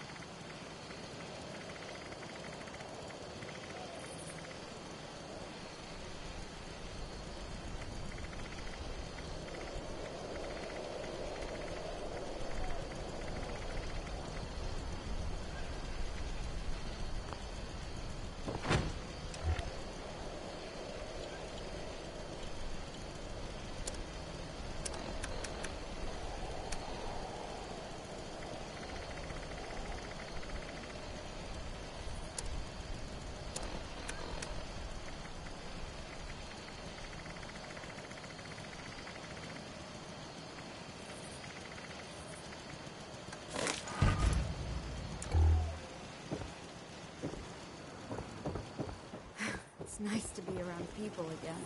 Speaker 3: It's nice to be around people again.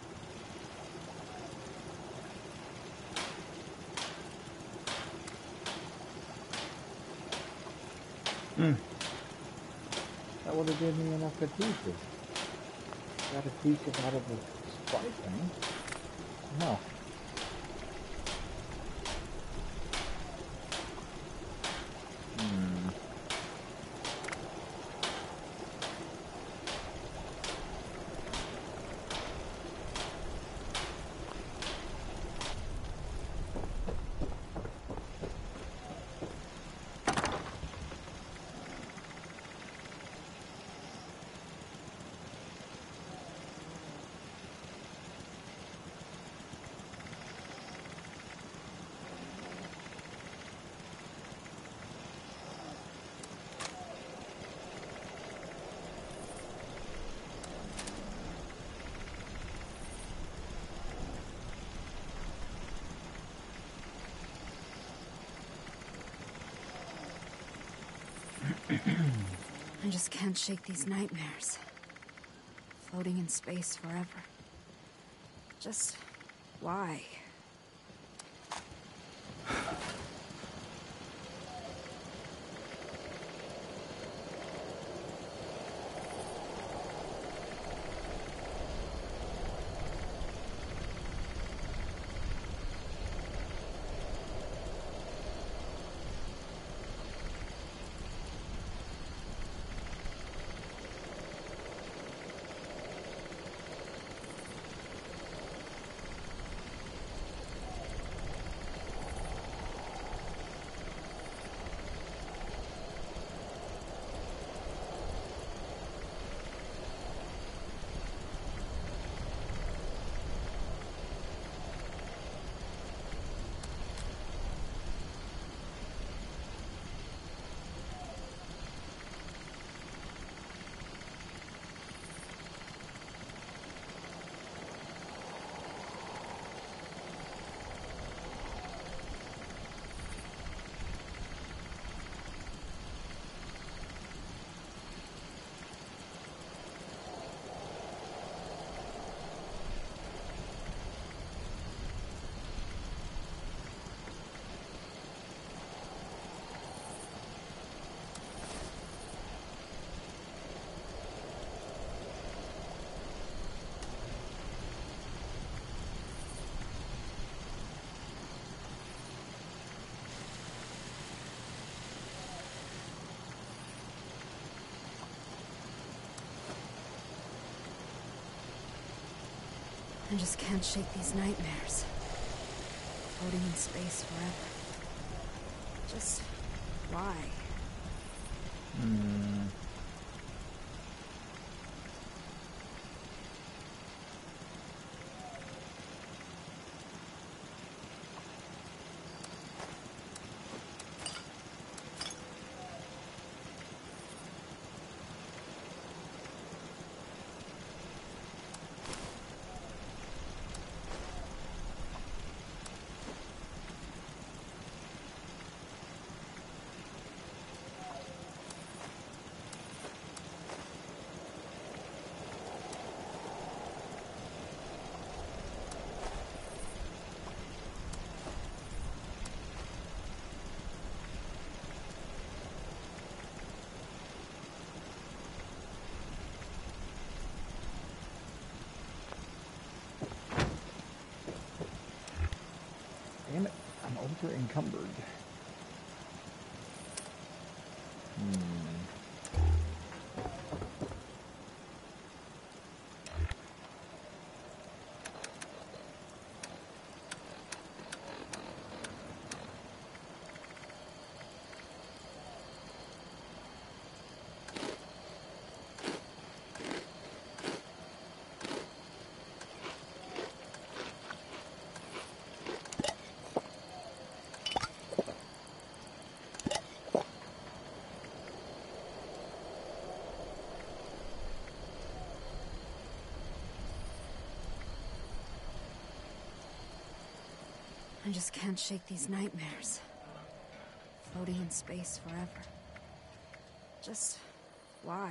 Speaker 2: That would have given me enough adhesive. Got adhesive out of the supply thing. No.
Speaker 3: I just can't shake these nightmares. Floating in space forever. Just why? I just can't shake these nightmares. Floating in space forever. Just why?
Speaker 2: Super encumbered.
Speaker 3: I just can't shake these nightmares. Floating in space forever. Just why?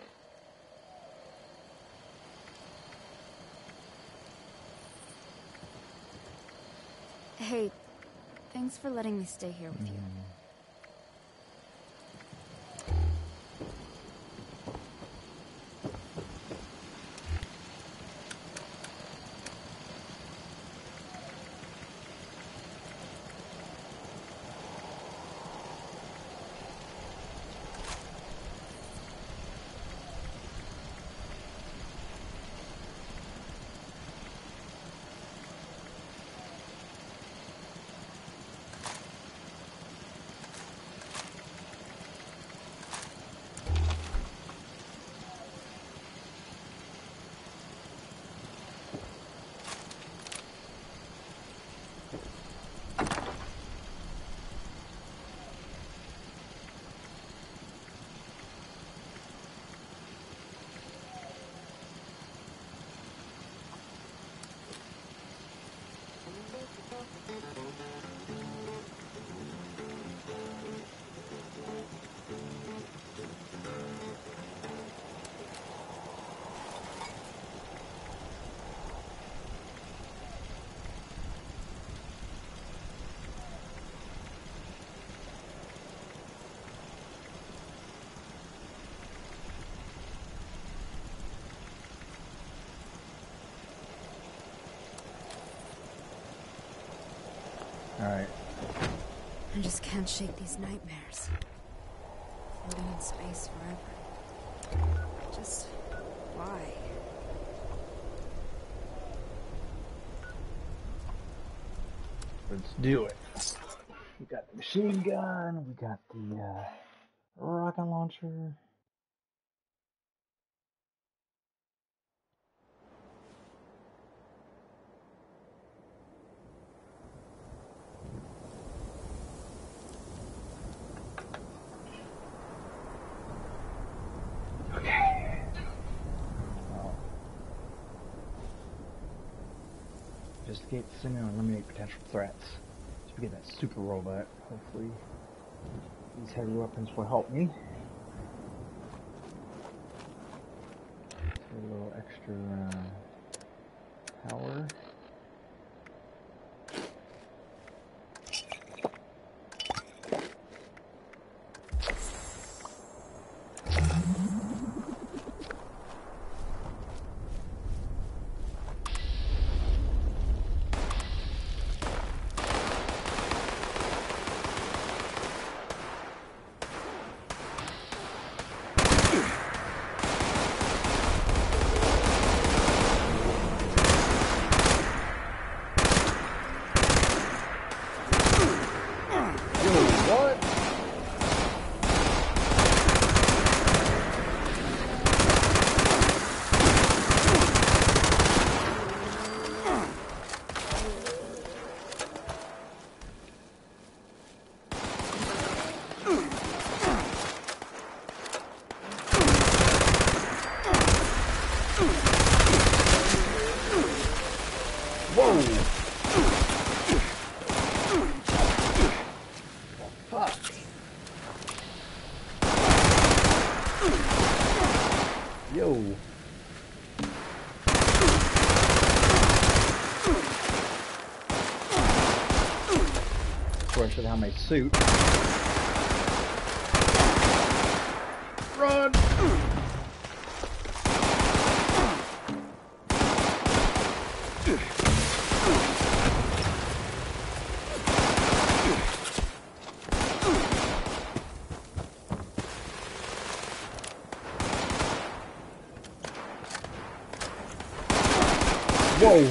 Speaker 3: Hey, thanks for letting me stay here with you.
Speaker 2: Alright.
Speaker 3: I just can't shake these nightmares. Floating in space forever. Just why?
Speaker 2: Let's do it. We got the machine gun, we got the rocket launcher. Investigate the scene and eliminate potential threats. So we get that super robot. Hopefully these heavy weapons will help me. A little extra power. I should have my suit. Run! Whoa.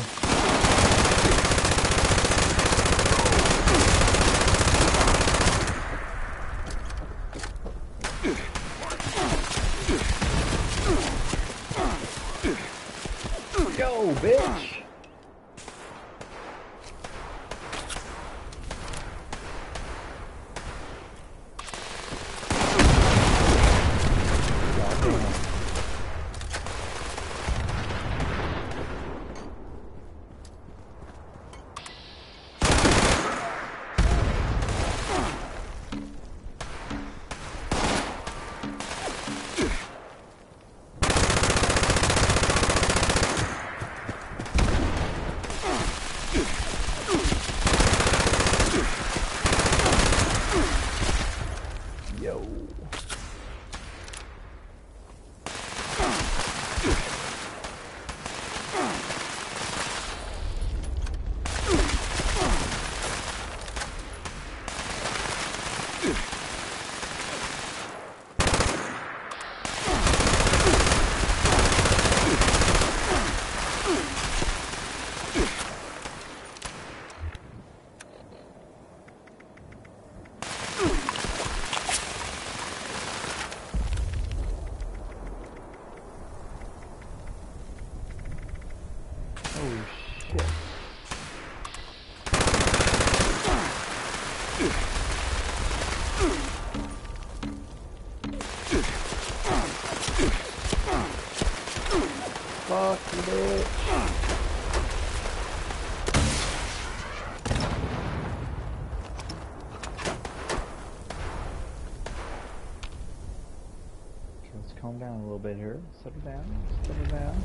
Speaker 2: Go, bitch. Yo. Oh shit. Fuck you, bitch. Let's calm down a little bit here. Settle down. Settle down.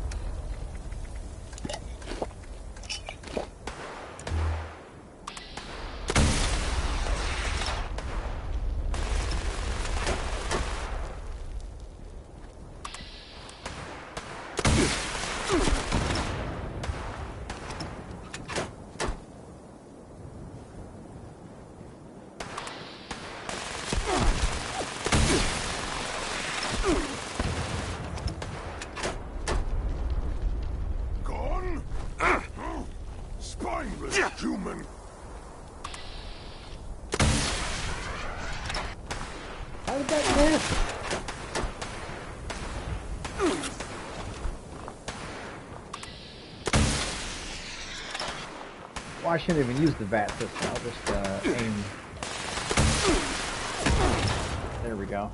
Speaker 11: Gone? Spineless human.
Speaker 2: How did that miss? Well, I shouldn't even use the VAT system. I'll just aim. There we go.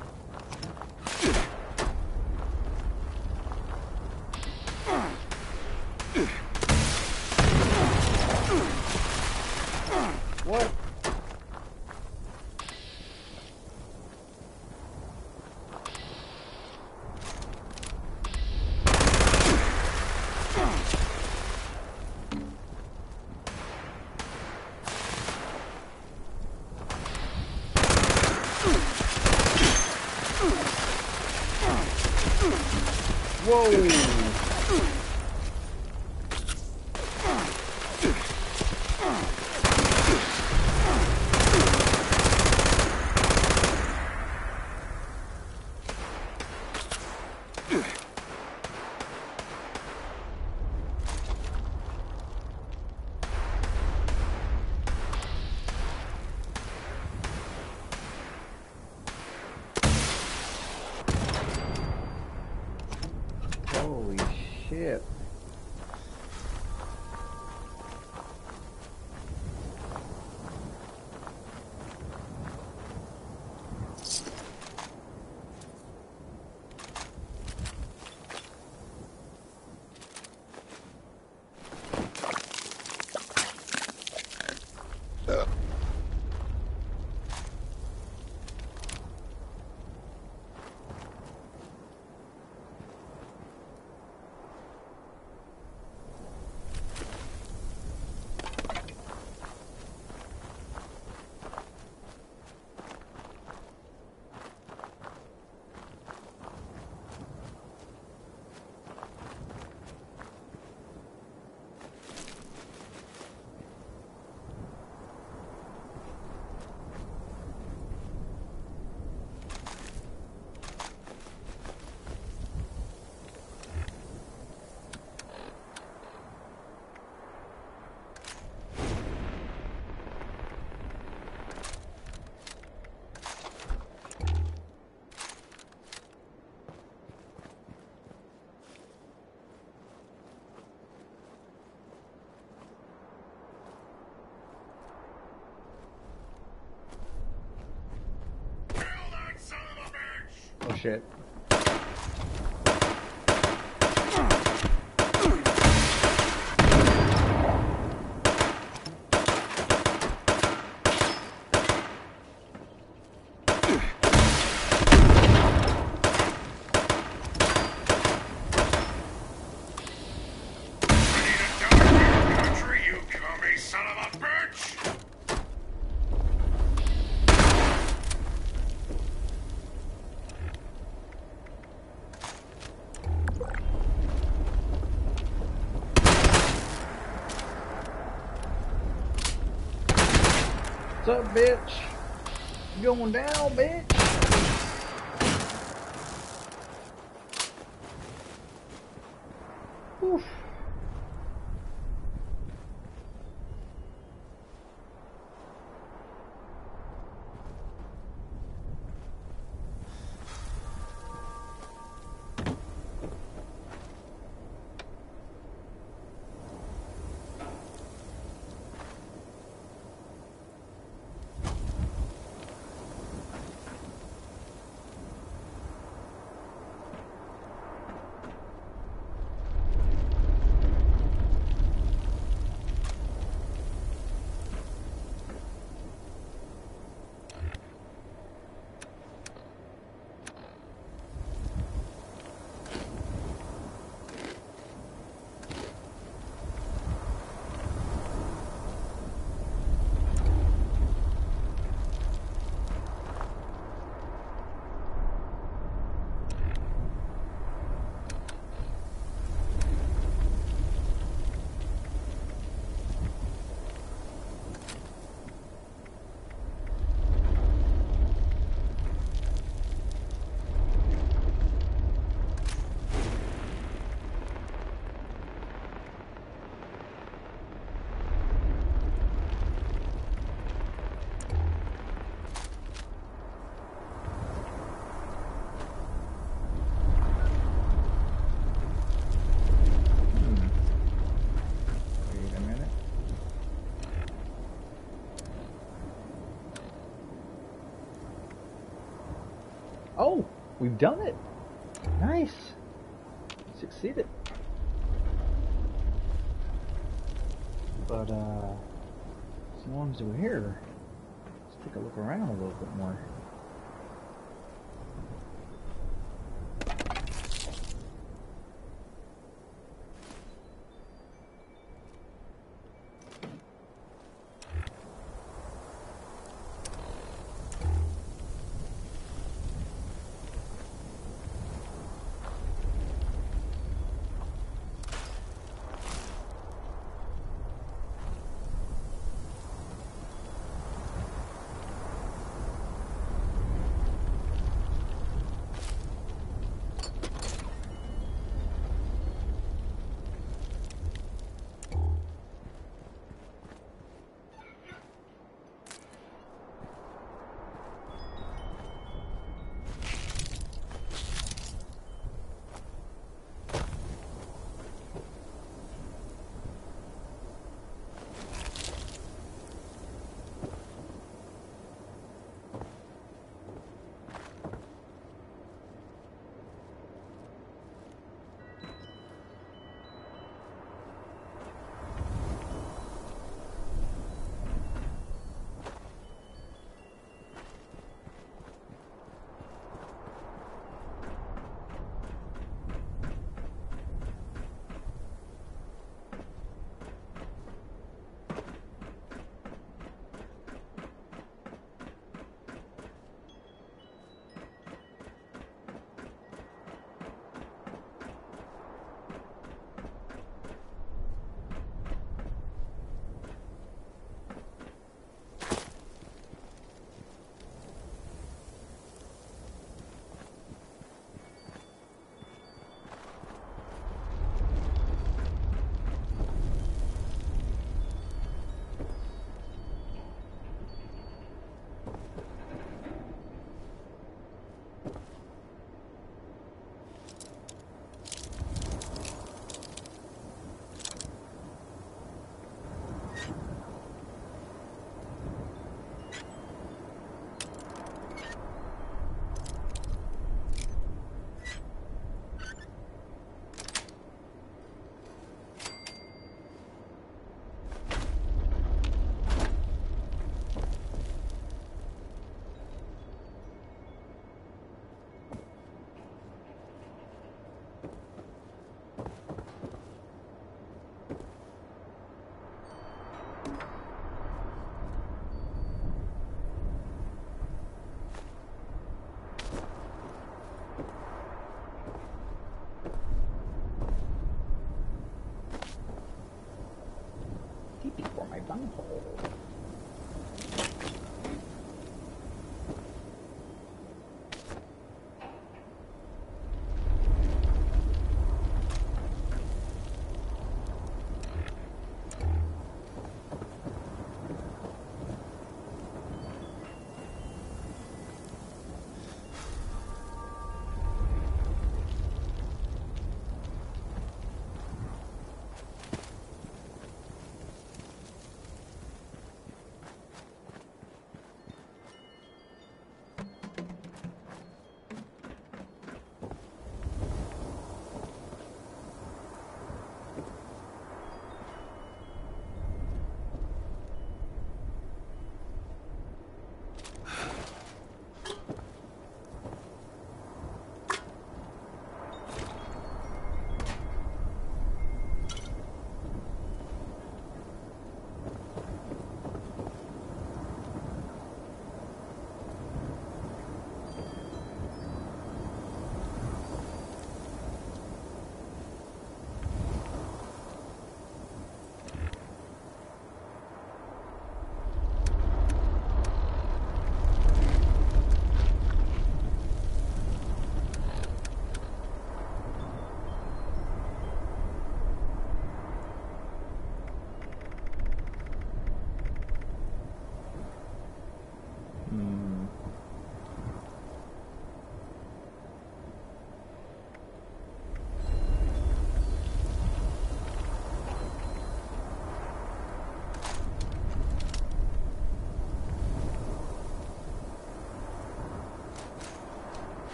Speaker 2: What? Whoa! Holy Oh shit. What's up, bitch? You going down, bitch? Oof. Wait a minute. Oh, we've done it. Nice. Succeeded. But, as long as we're here, let's take a look around a little bit more.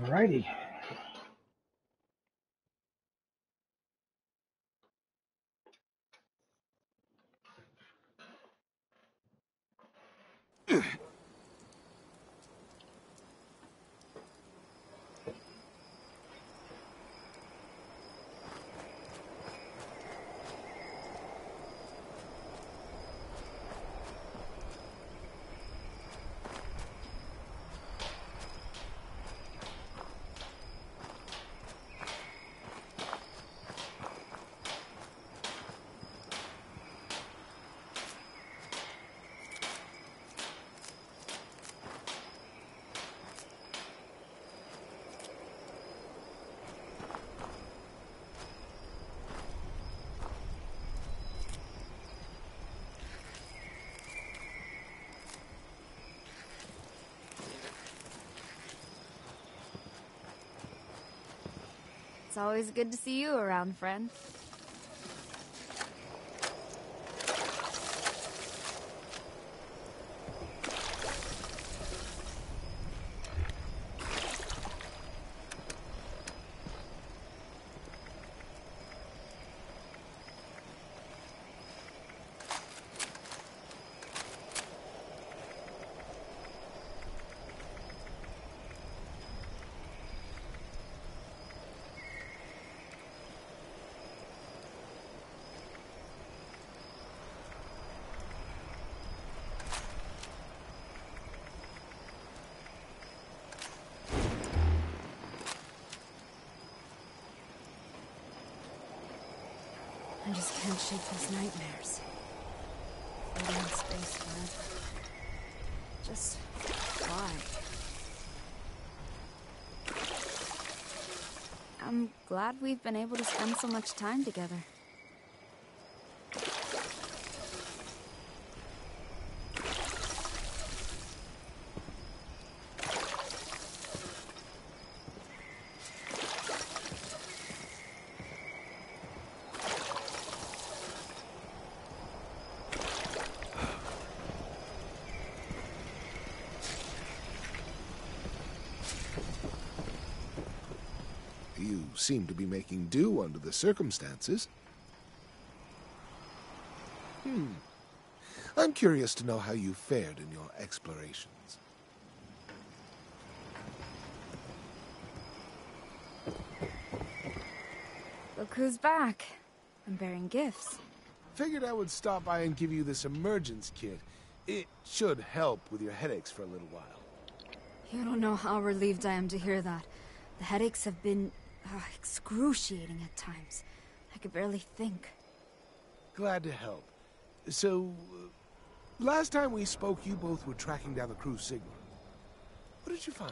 Speaker 2: Alrighty.
Speaker 3: It's always good to see you around, friend. I just can't shake those nightmares. Floating in space forever. Just why? I'm glad we've been able to spend so much time together.
Speaker 7: You seem to be making do under the circumstances. I'm curious to know how you fared in your explorations.
Speaker 3: Look who's back. I'm bearing gifts.
Speaker 7: Figured I would stop by and give you this emergence kit. It should help with your headaches for a little while.
Speaker 3: You don't know how relieved I am to hear that. The headaches have been excruciating at times. I could barely think.
Speaker 7: Glad to help. So, last time we spoke, you both were tracking down the crew signal. What did you find?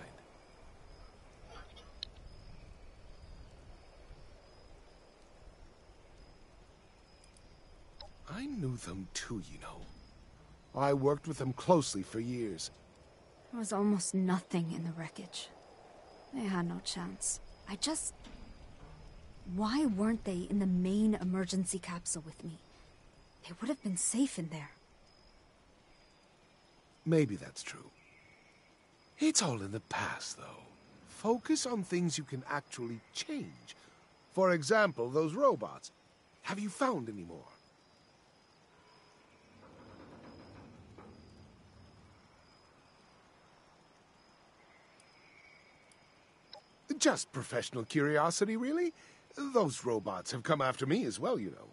Speaker 7: I knew them too, you know. I worked with them closely for years.
Speaker 3: There was almost nothing in the wreckage. They had no chance. Why weren't they in the main emergency capsule with me? They would have been safe in there.
Speaker 7: Maybe that's true. It's all in the past, though. Focus on things you can actually change. For example, those robots. Have you found any more? Just professional curiosity, really. Those robots have come after me as well, you know.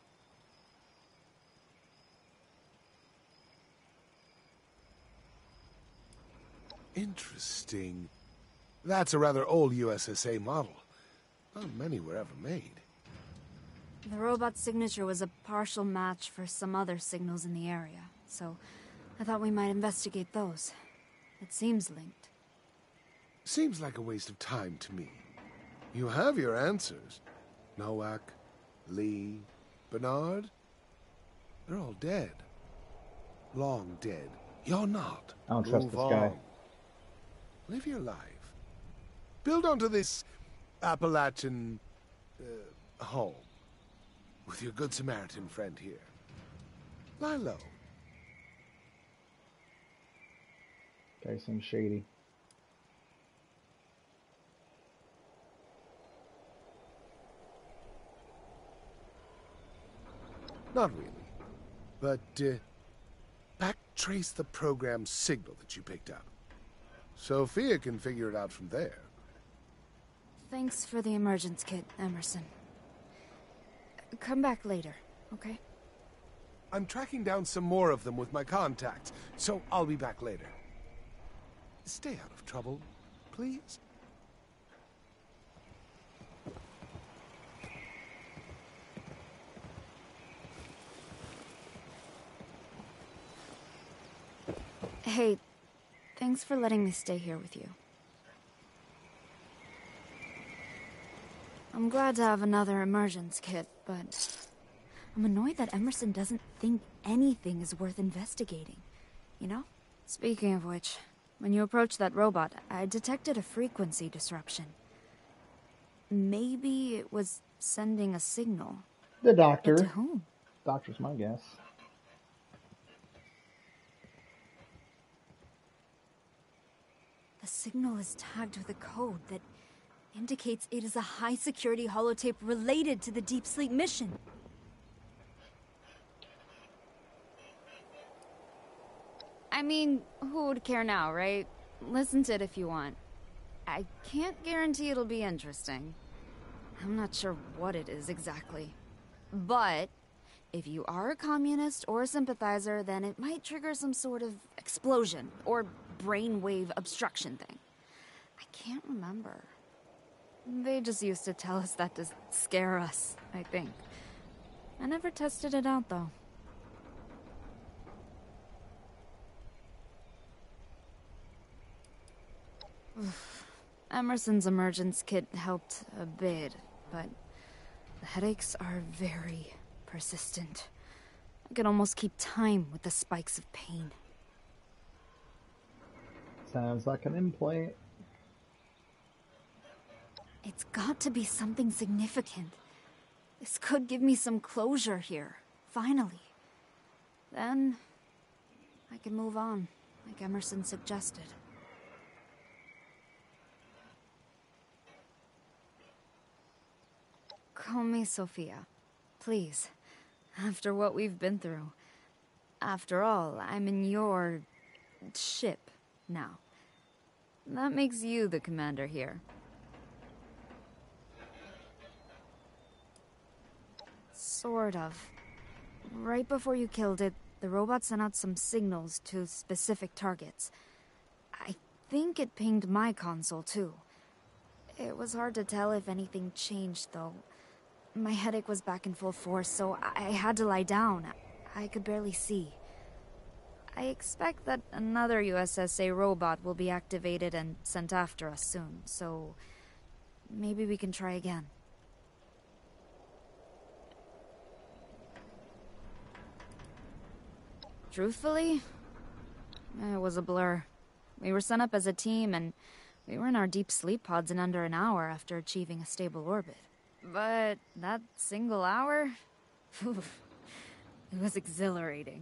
Speaker 7: Interesting. That's a rather old USSA model. Not many were ever made.
Speaker 3: The robot's signature was a partial match for some other signals in the area, so I thought we might investigate those. It seems linked.
Speaker 7: Seems like a waste of time to me. You have your answers. Nowak, Lee, Bernard. They're all dead. Long dead. You're not.
Speaker 2: I don't trust
Speaker 7: Move
Speaker 2: this guy.
Speaker 7: on. Live your life. Build onto this Appalachian home with your Good Samaritan friend here. Lie low.
Speaker 2: Guy seems shady.
Speaker 7: Not really. But, backtrace the program's signal that you picked up. Sophia can figure it out from there.
Speaker 3: Thanks for the emergence kit, Emerson. Come back later, okay?
Speaker 7: I'm tracking down some more of them with my contacts, so I'll be back later. Stay out of trouble, please.
Speaker 3: Hey, thanks for letting me stay here with you. I'm glad to have another emergence kit, but I'm annoyed that Emerson doesn't think anything is worth investigating, you know? Speaking of which, when you approached that robot, I detected a frequency disruption. Maybe it was sending a signal.
Speaker 2: The doctor.
Speaker 3: But to whom?
Speaker 2: Doctor's my guess.
Speaker 3: The signal is tagged with a code that indicates it is a high-security holotape related to the Deep Sleep mission. I mean, who would care now, right? Listen to it if you want. I can't guarantee it'll be interesting. I'm not sure what it is exactly. But if you are a communist or a sympathizer, then it might trigger some sort of explosion or brainwave obstruction thing. I can't remember. They just used to tell us that to scare us, I think. I never tested it out, though. Emerson's emergence kit helped a bit, but the headaches are very persistent. I could almost keep time with the spikes of pain.
Speaker 2: Sounds like an implant.
Speaker 3: It's got to be something significant. This could give me some closure here, finally. Then I can move on, like Emerson suggested. Call me Sophia, please. After what we've been through. After all, I'm in your ship now. That makes you the commander here. Sort of. Right before you killed it, the robot sent out some signals to specific targets. I think it pinged my console, too. It was hard to tell if anything changed, though. My headache was back in full force, so I had to lie down. I could barely see. I expect that another USSA robot will be activated and sent after us soon, so maybe we can try again. Truthfully, it was a blur. We were sent up as a team, and we were in our deep sleep pods in under an hour after achieving a stable orbit. But that single hour? It was exhilarating.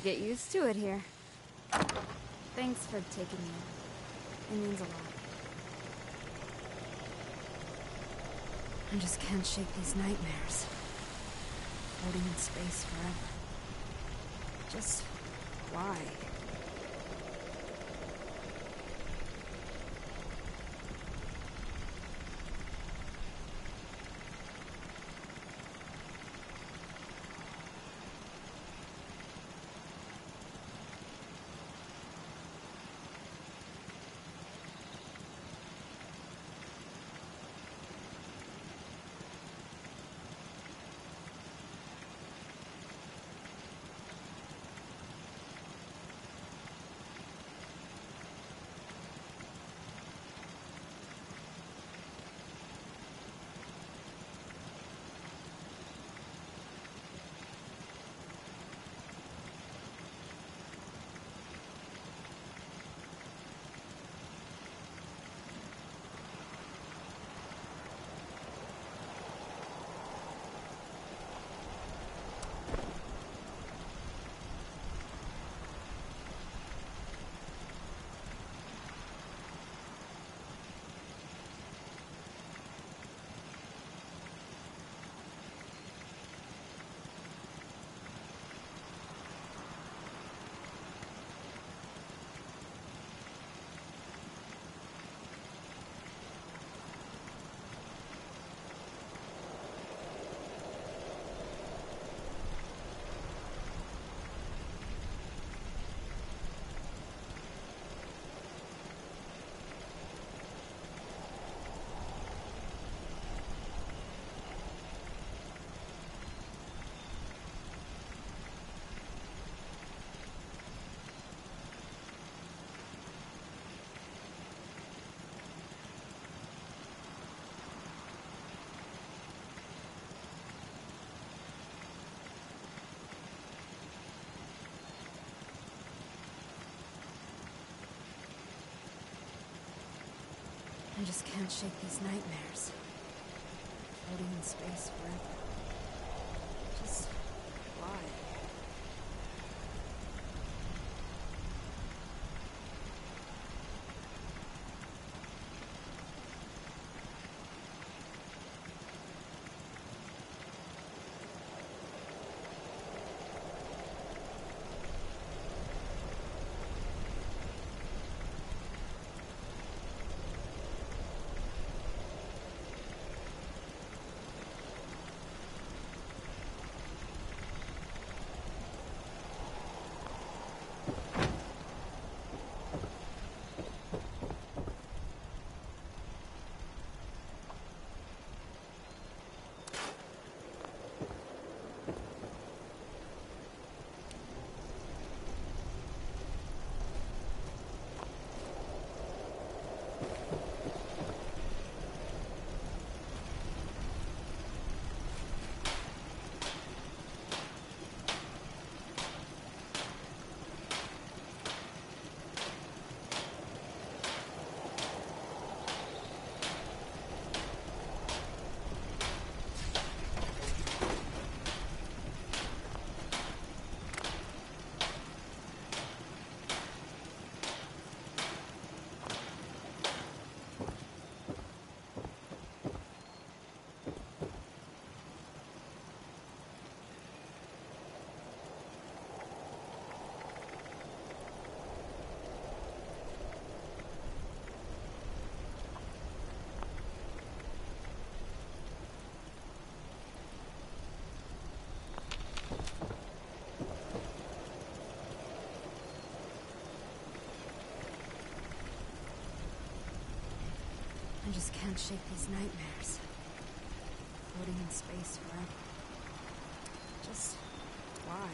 Speaker 3: get used to it here. Thanks for taking me. It means a lot. I just can't shake these nightmares. Floating in space forever. Just why? I just can't shake these nightmares. Floating in space forever. Just why? I just can't shake these nightmares. Floating in space forever. Just why?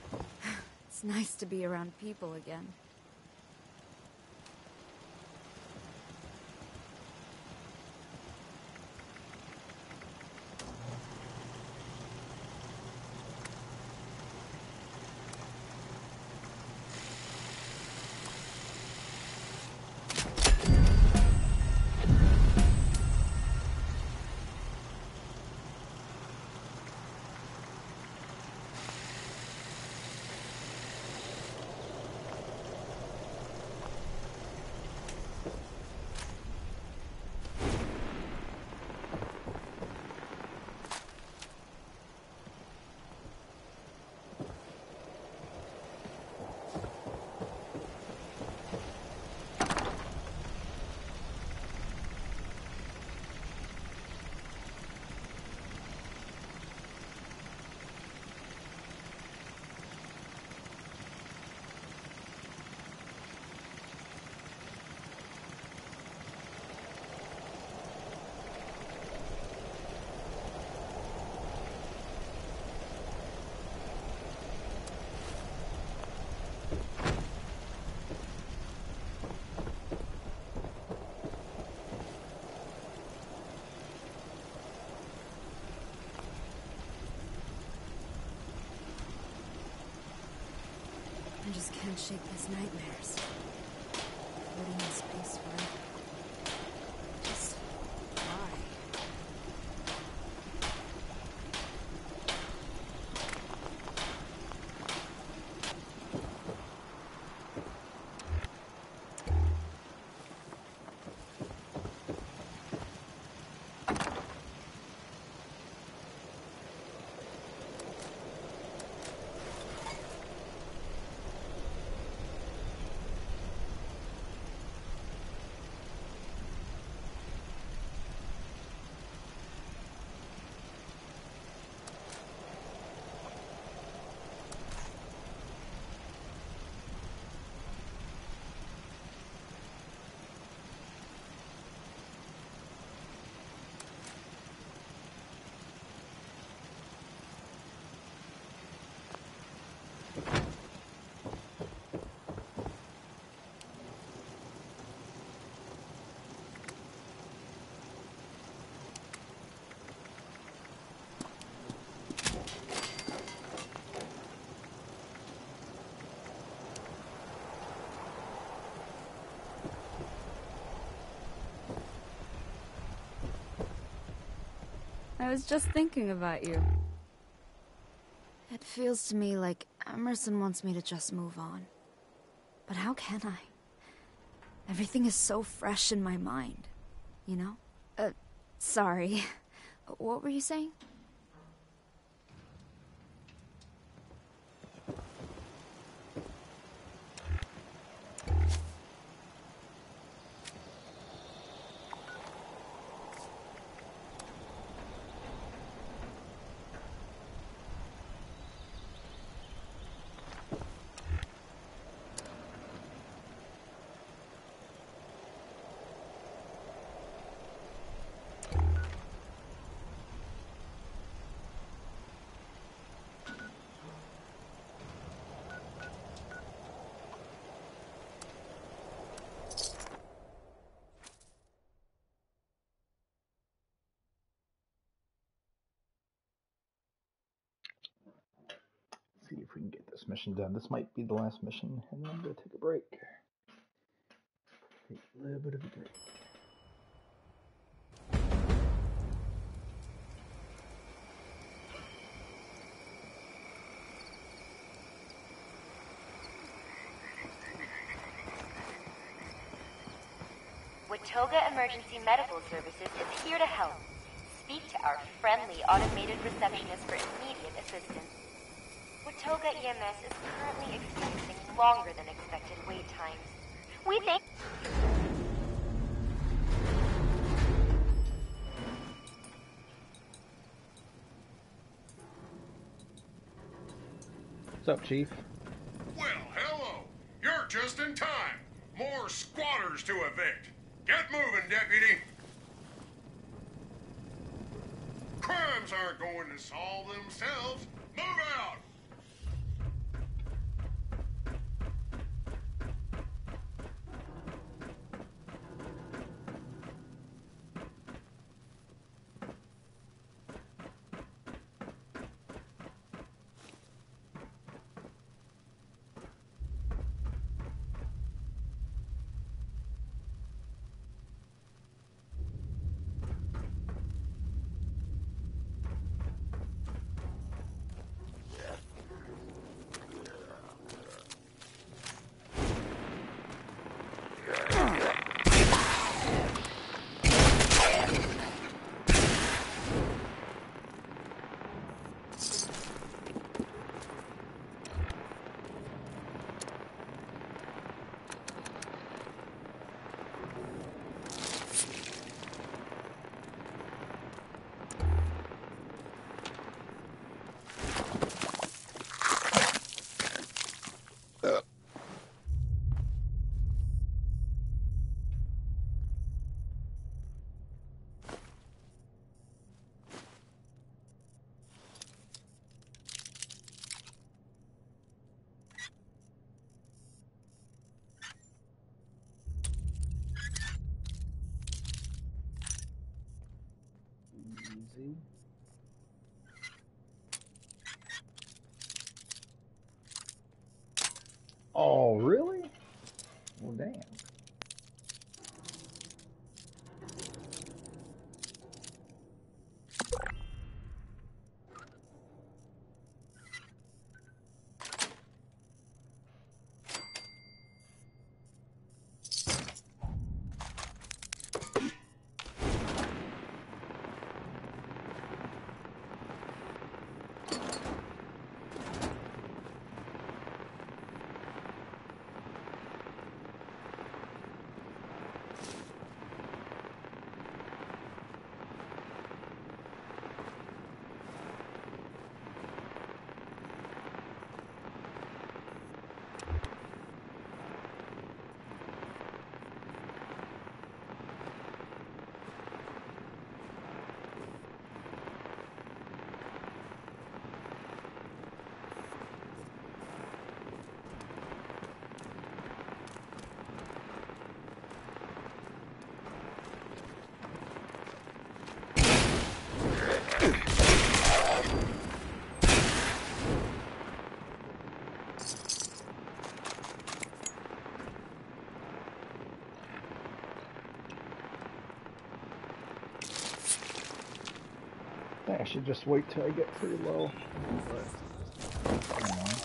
Speaker 3: It's nice to be around people again. I just can't shake these nightmares. Floating in space forever. Just why? I was just thinking about you. It feels to me like Emerson wants me to just move on. But how can I? Everything is so fresh in my mind, you know? Sorry. What were you saying?
Speaker 2: See if we can get this mission done. This might be the last mission, and then I'm going to take a break. Take a little bit of a break.
Speaker 11: Watoga Emergency Medical Services is here to help. Speak to our friendly automated receptionist for immediate assistance. Watoga EMS is currently experiencing longer than expected wait times. We think...
Speaker 2: What's up, Chief?
Speaker 12: Well, hello. You're just in time. More squatters to evict. Get moving, Deputy. Crimes aren't going to solve themselves. Move out!
Speaker 2: Easy. Oh, really? Well, damn. I think I should just wait till I get pretty low. But, you know.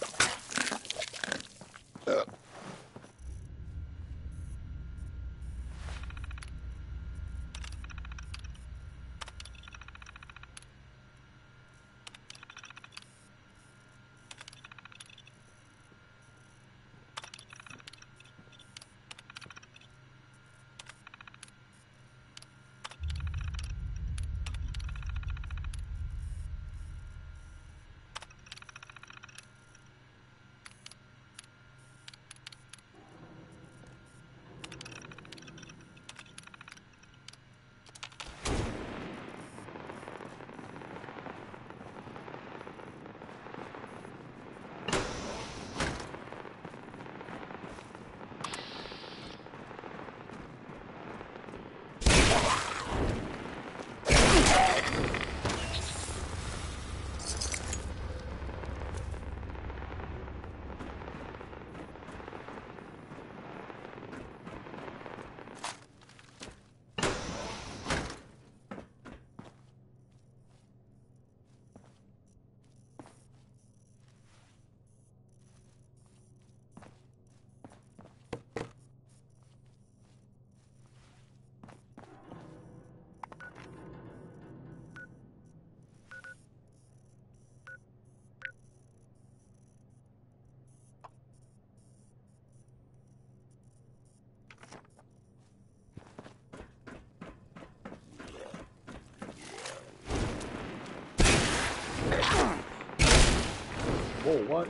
Speaker 2: Whoa, what?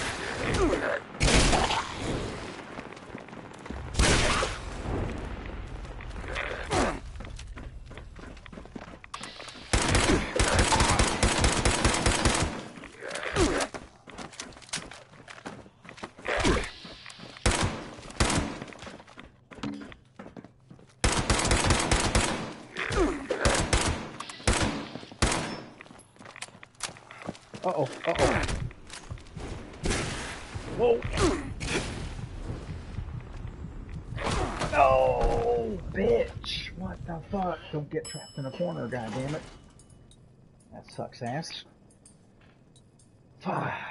Speaker 2: Uh-oh, uh-oh. Whoa! No, bitch! What the fuck? Don't get trapped in a corner, goddammit. That sucks ass. Fuck.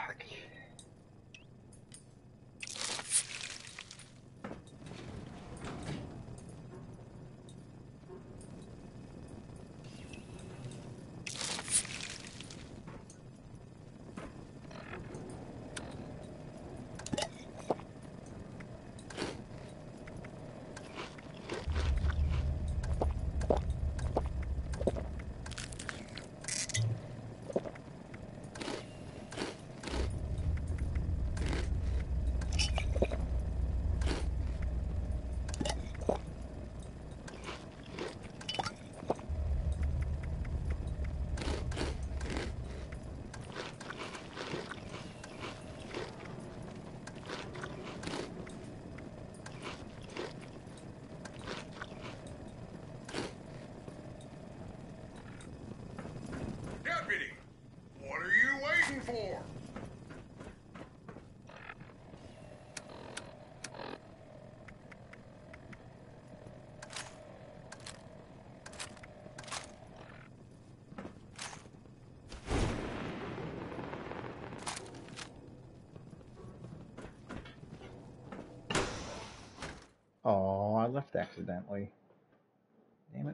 Speaker 2: left accidentally. Damn it.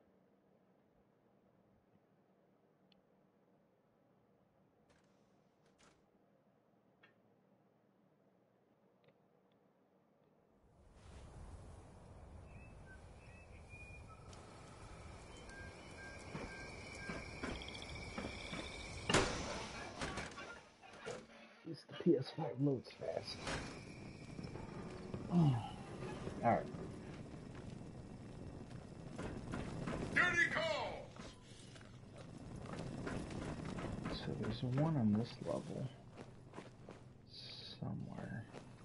Speaker 2: At least the PS5 loads fast. Alright.
Speaker 12: Duty calls!
Speaker 2: So there's one on this level. Somewhere.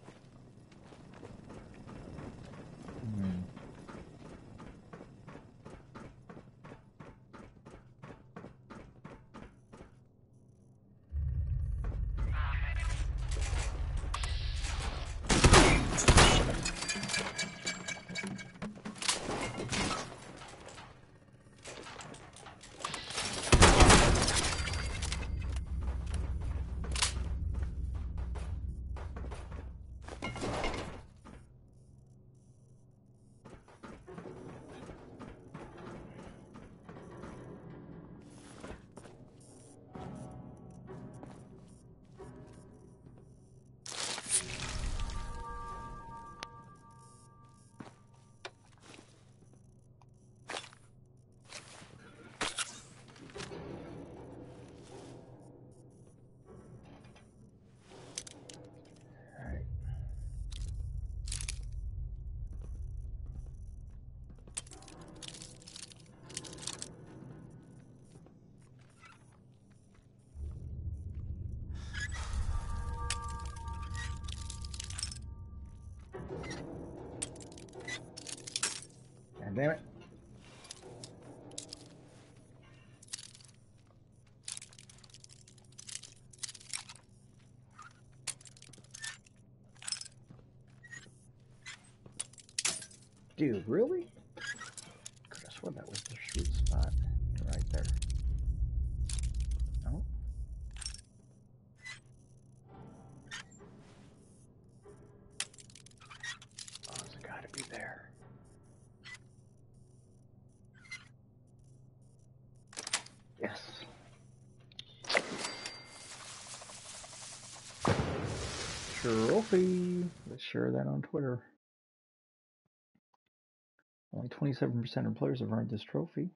Speaker 2: God damn it. Dude, really? Could have sworn that was the sweet spot right there. No? Oh, it's gotta be there. Yes. Trophy. Let's share that on Twitter. Only 27% of players have earned this trophy.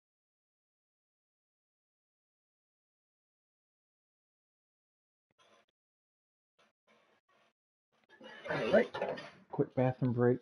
Speaker 2: Alright. Quick bathroom break.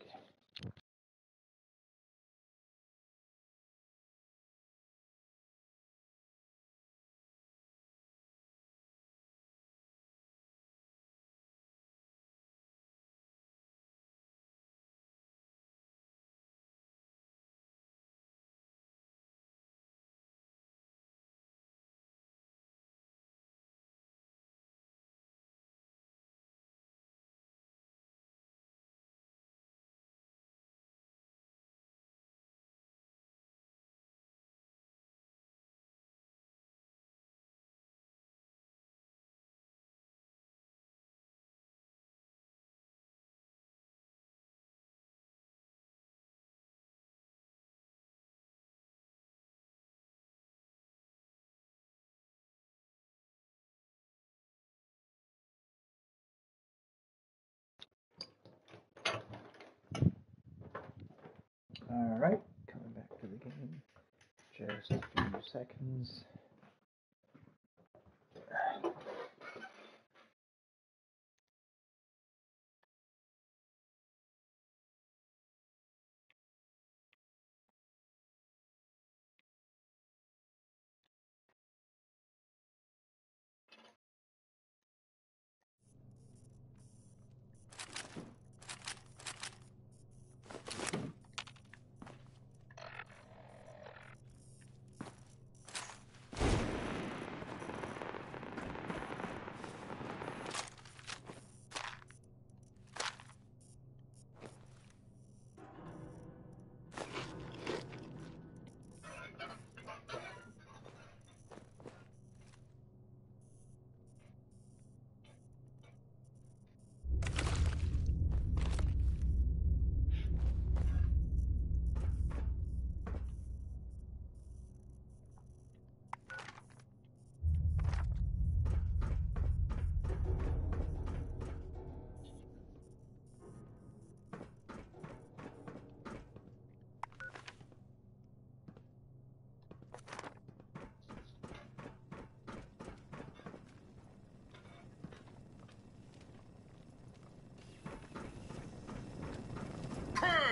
Speaker 2: Alright, coming back to the game. Just a few seconds.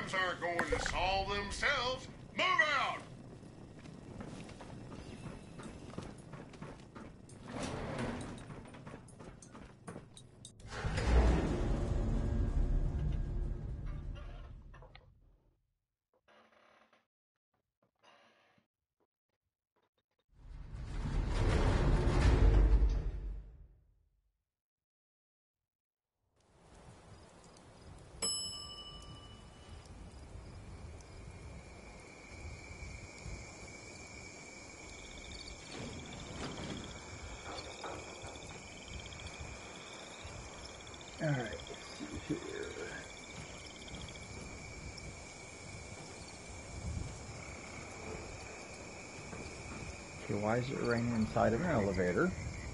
Speaker 12: Problems aren't going to solve themselves. Move out!
Speaker 2: Alright, let's see here. Okay, why is it raining inside of an elevator?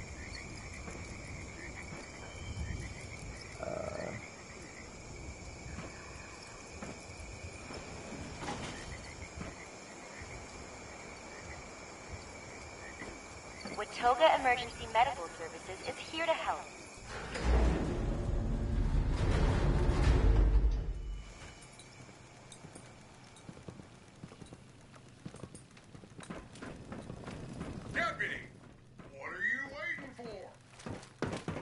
Speaker 11: Watoga Emergency Medical Services is here to help.
Speaker 12: Deputy, what are you waiting for?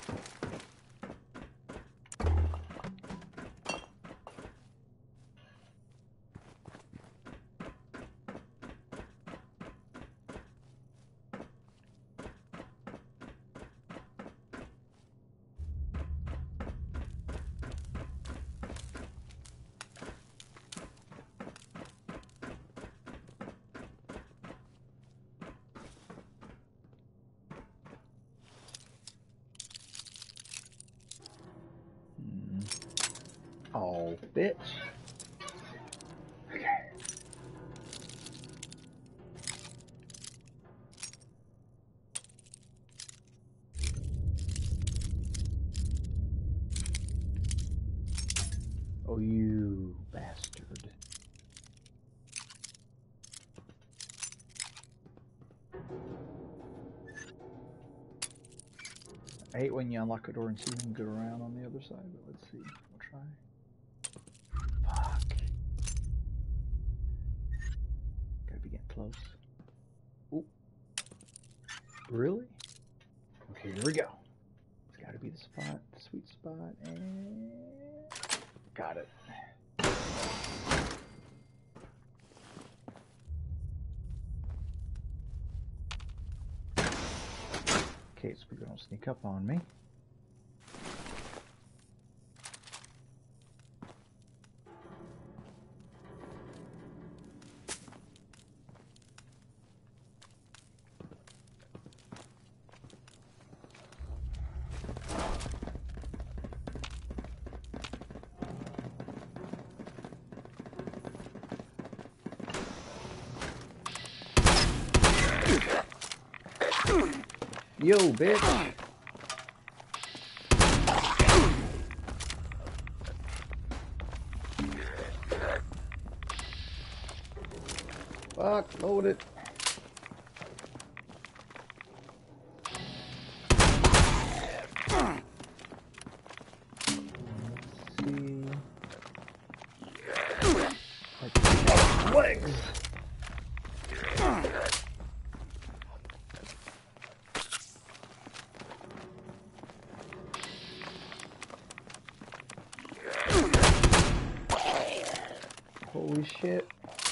Speaker 2: Oh, bitch. Okay. Oh, you bastard. I hate when you unlock a door and see them go around on the other side, but let's see. We'll try. Fuck. Gotta be getting close. Ooh. Really? Okay, here we go. It's gotta be the spot, the sweet spot, and... Got it. Okay, so people don't sneak up on me. Yo, bitch! Fuck, load it. Legs! Holy shit.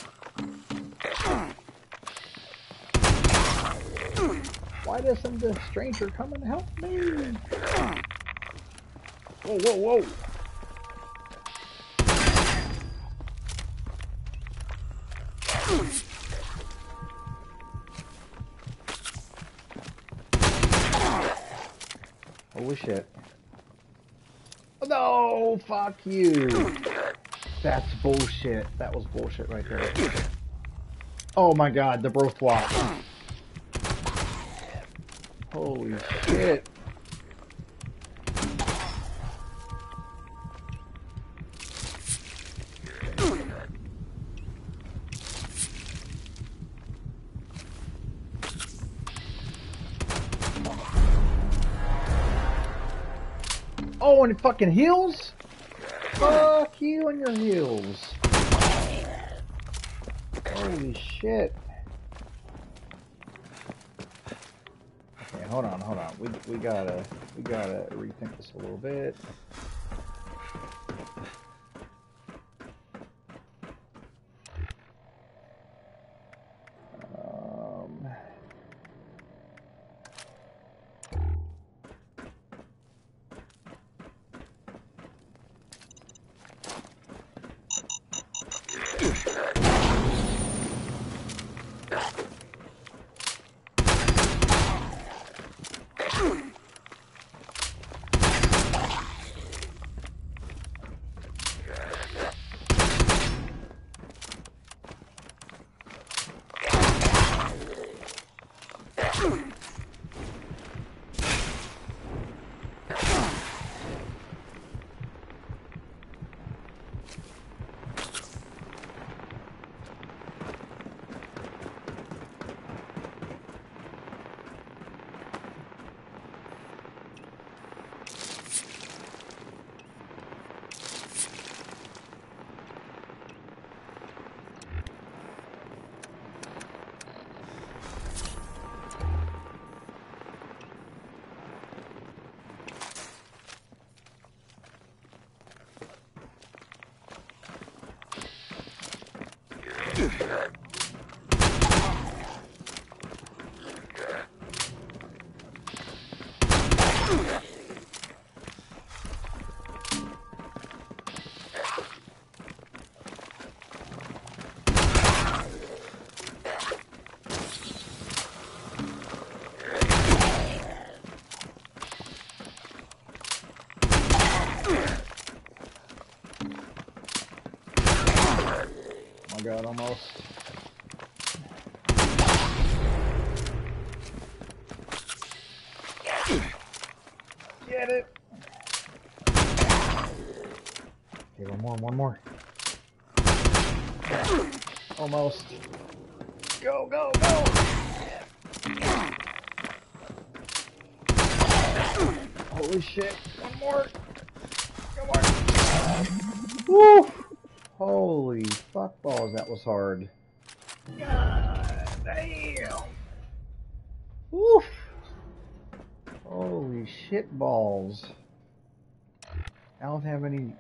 Speaker 2: Why doesn't the stranger come and help me? Whoa, whoa, whoa. Holy shit. No, fuck you. That's bullshit. That was bullshit right there. Oh my god, they're both walked. Holy shit. Oh, and it fucking heals? Fuck you and your heals. Holy shit. Okay, hold on. We gotta rethink this a little bit. Oh my god, almost. Get it! Okay, one more. Almost. Go! Holy shit, one more. Come on. Woo! Holy fuck balls, that was hard. God damn. Woof. Holy shit balls. I don't have any...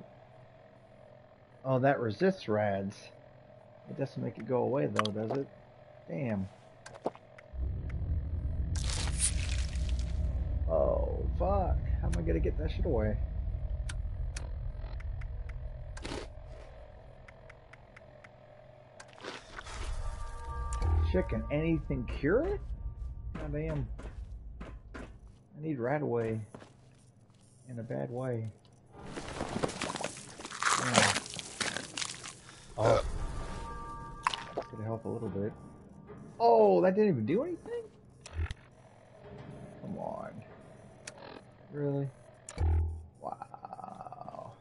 Speaker 2: Oh, that resists rads. It doesn't make it go away though, does it? Damn. Oh, fuck. How am I gonna get that shit away? Shit, can anything cure it? God damn. I need rad away. In a bad way. Yeah. Oh. That's gonna help a little bit. Oh, that didn't even do anything? Come on. Really? Wow.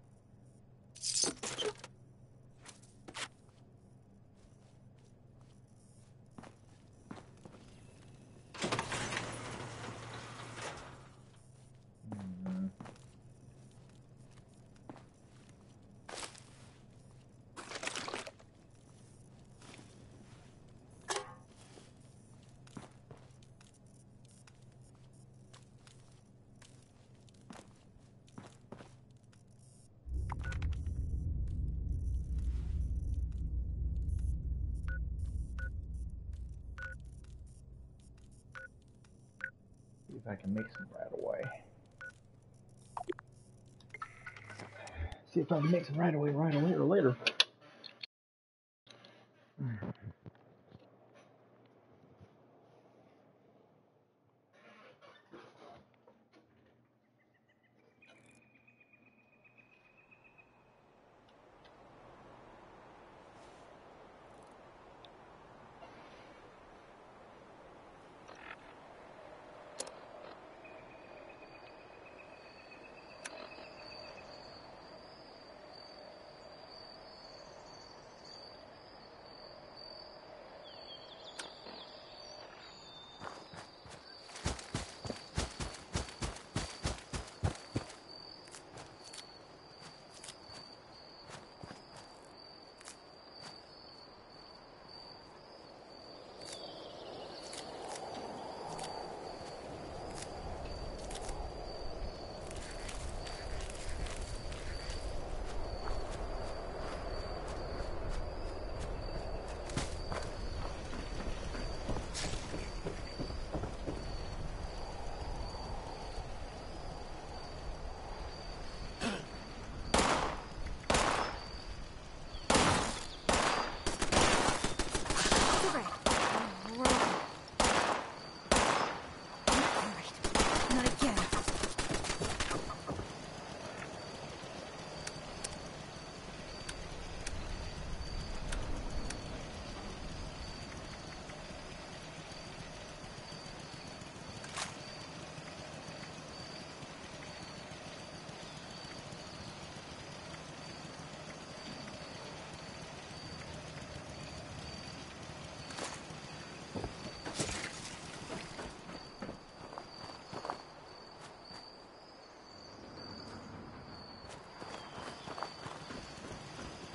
Speaker 2: See if I can make some right away. See if I can make some right away or later.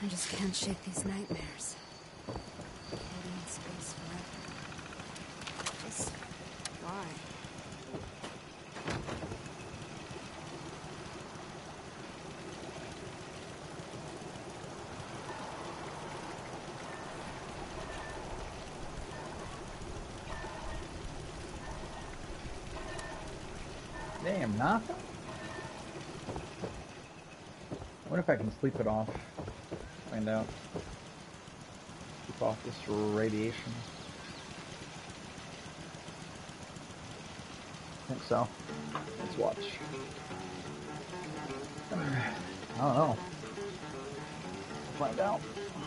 Speaker 3: just can't shake these nightmares. Floating in space forever. Just why?
Speaker 2: Damn, nothing? I wonder if I can sleep it off. Find out. Sleep off this radiation. I think so. Let's watch. I don't know. Find out.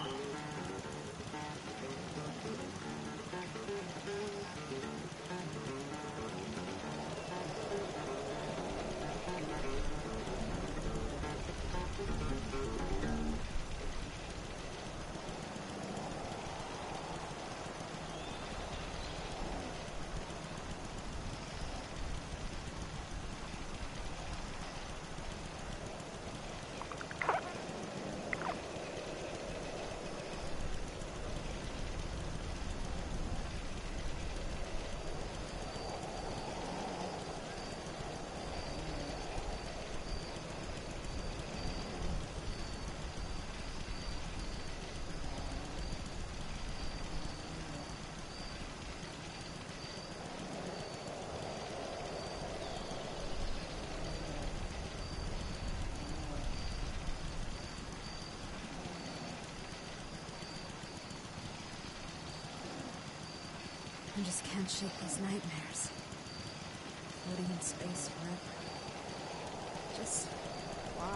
Speaker 3: I just can't shake these nightmares. Floating in space forever. Just why?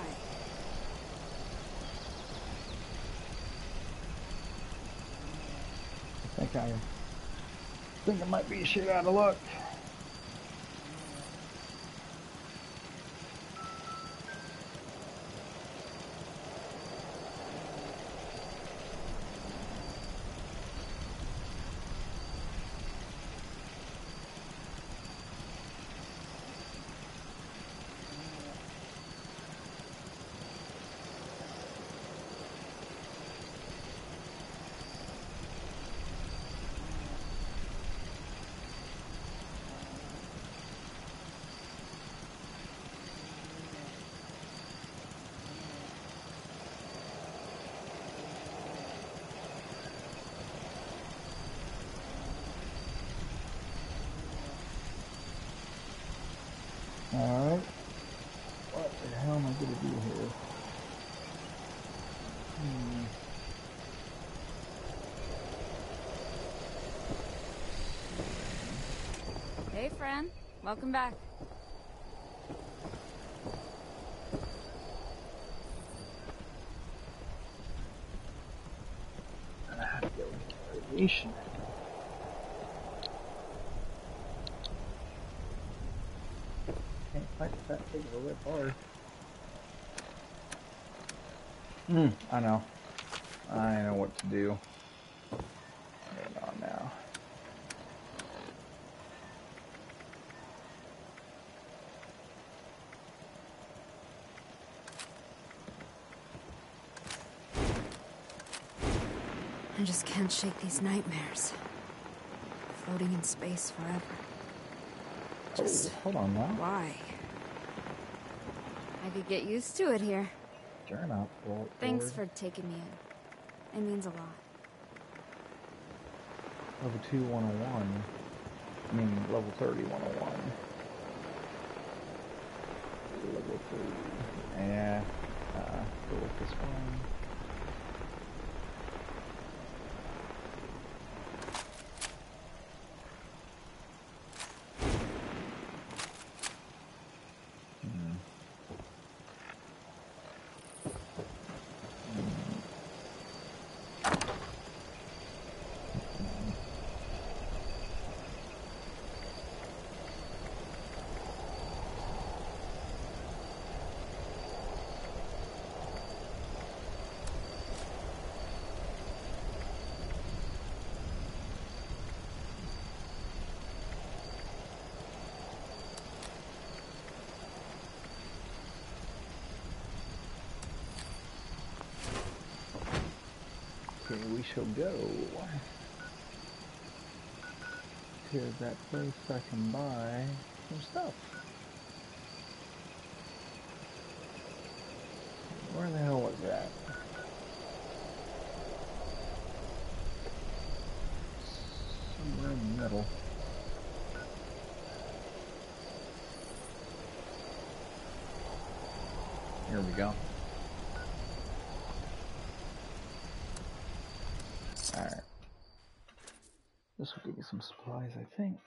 Speaker 2: I think it might be shit out of luck. Alright. What the hell am I gonna do here?
Speaker 3: Hey, friend. Welcome back.
Speaker 2: I have to go into radiation. Can't fight that thing a little bit hard. I know. I know what to do. Hold on now.
Speaker 3: I just can't shake these nightmares. Floating in space forever. Just
Speaker 2: hold on now.
Speaker 3: why? I could get used to it here.
Speaker 2: Turn up.
Speaker 3: Thanks for taking me in. It means a lot.
Speaker 2: Level 2 101. I mean level 30 101. Level 3. Yeah. Go with this one. we shall go to that place I can buy some stuff. Where the hell was that? Somewhere in the middle. Here we go. Alright. This will give you some supplies, I think.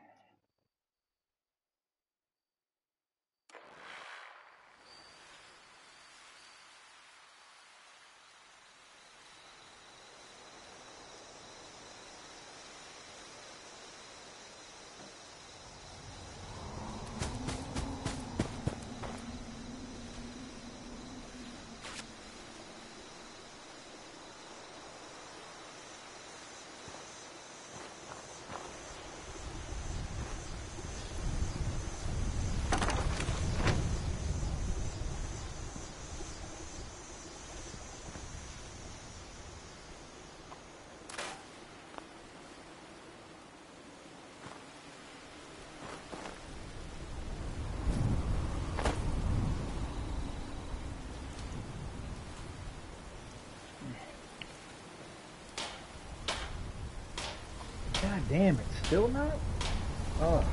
Speaker 2: God damn, it's still not? Oh.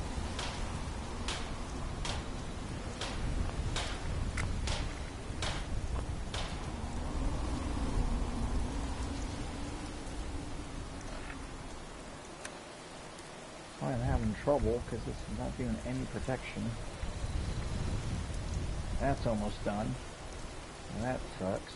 Speaker 2: I'm having trouble because it's not doing any protection. That's almost done. And that sucks.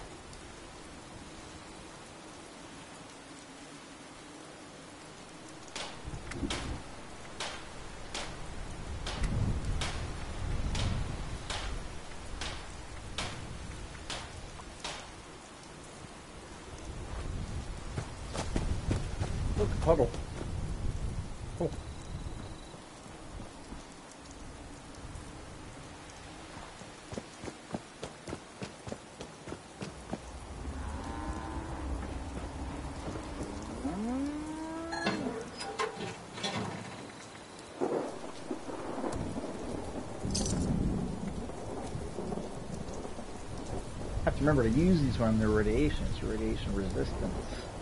Speaker 2: Look, a puddle. Oh. Have to remember to use these when they're radiation. It's radiation resistance.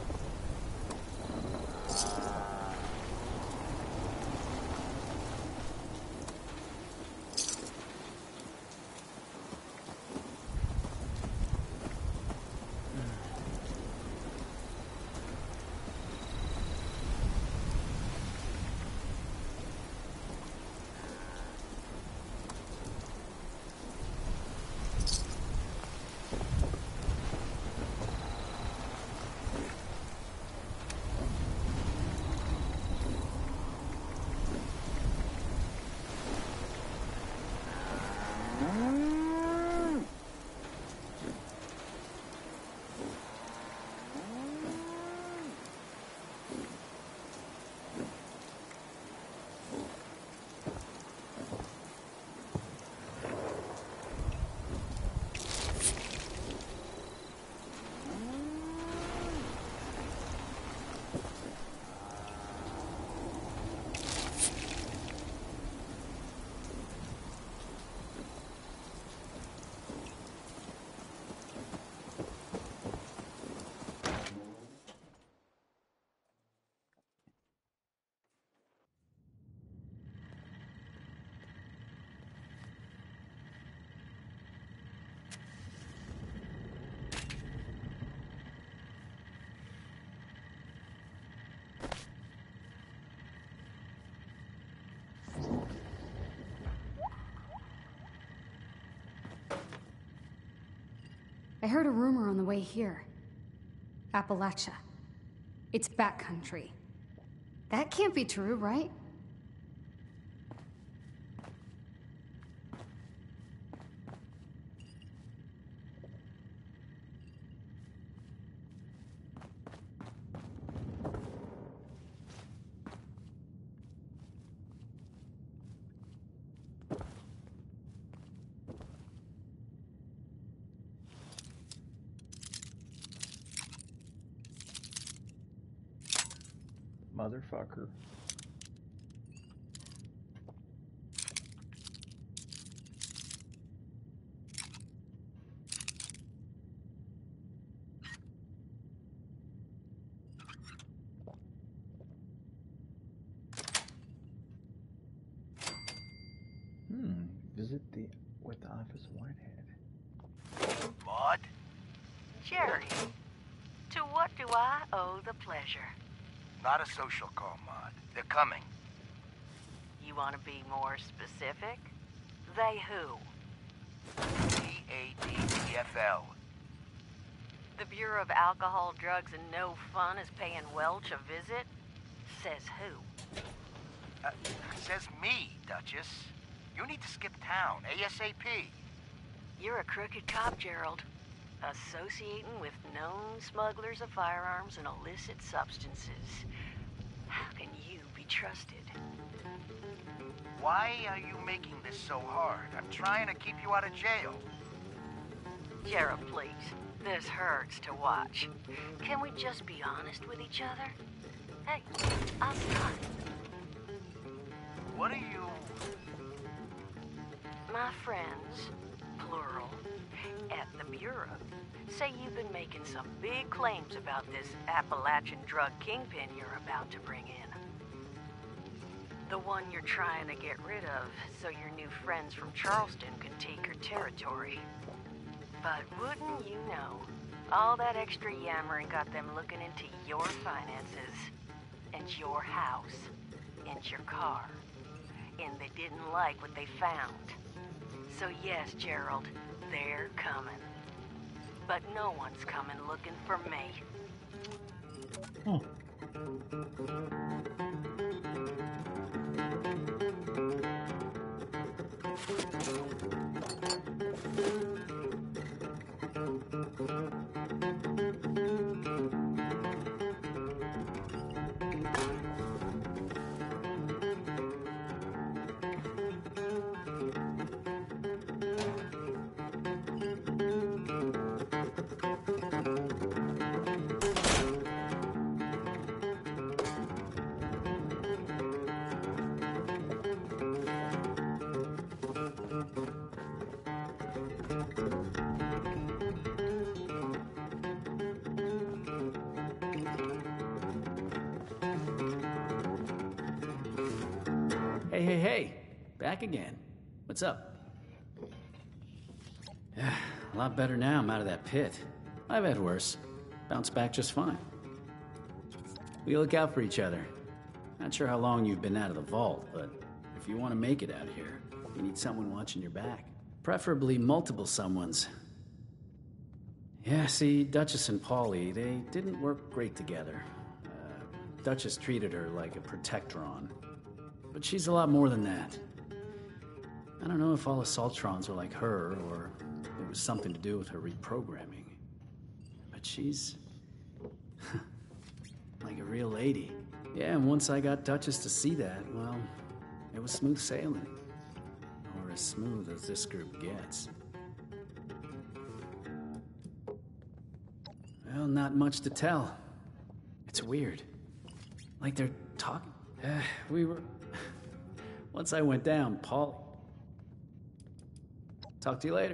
Speaker 13: I heard a rumor on the way here. Appalachia. It's backcountry. That can't be true, right?
Speaker 2: motherfucker. Visit with the Office Whitehead.
Speaker 14: Maud?
Speaker 15: Jerry, to what do I owe the pleasure?
Speaker 14: Not a social call, Maud. They're coming.
Speaker 15: You want to be more specific? They who?
Speaker 14: BADTFL.
Speaker 15: The Bureau of Alcohol, Drugs, and No Fun is paying Welch a visit? Says who?
Speaker 14: Says me, Duchess. You need to skip town, ASAP.
Speaker 15: You're a crooked cop, Gerald. Associating with known smugglers of firearms and illicit substances. How can you be trusted?
Speaker 14: Why are you making this so hard? I'm trying to keep you out of jail.
Speaker 15: Gerald, please. This hurts to watch. Can we just be honest with each other? Hey, I'll start.
Speaker 14: What are you...
Speaker 15: My friends, plural, at the Bureau, say you've been making some big claims about this Appalachian drug kingpin you're about to bring in. The one you're trying to get rid of so your new friends from Charleston can take her territory. But wouldn't you know, all that extra yammering got them looking into your finances, and your house, and your car, and they didn't like what they found. So yes, Gerald, they're coming. But no one's coming looking for me.
Speaker 16: Hey, back again. What's up? A lot better now I'm out of that pit. I've had worse. Bounced back just fine. We look out for each other. Not sure how long you've been out of the vault, but if you want to make it out of here, you need someone watching your back. Preferably multiple someones. Yeah, see, Duchess and Paulie, they didn't work great together. Duchess treated her like a protectron. But she's a lot more than that. I don't know if all Assaultrons are like her, or it was something to do with her reprogramming. But she's... like a real lady. Yeah, and once I got Duchess to see that, well, it was smooth sailing. Or as smooth as this group gets. Well, not much to tell. It's weird. Like they're talking... we were... Once I went down, Paul... Talk to you later.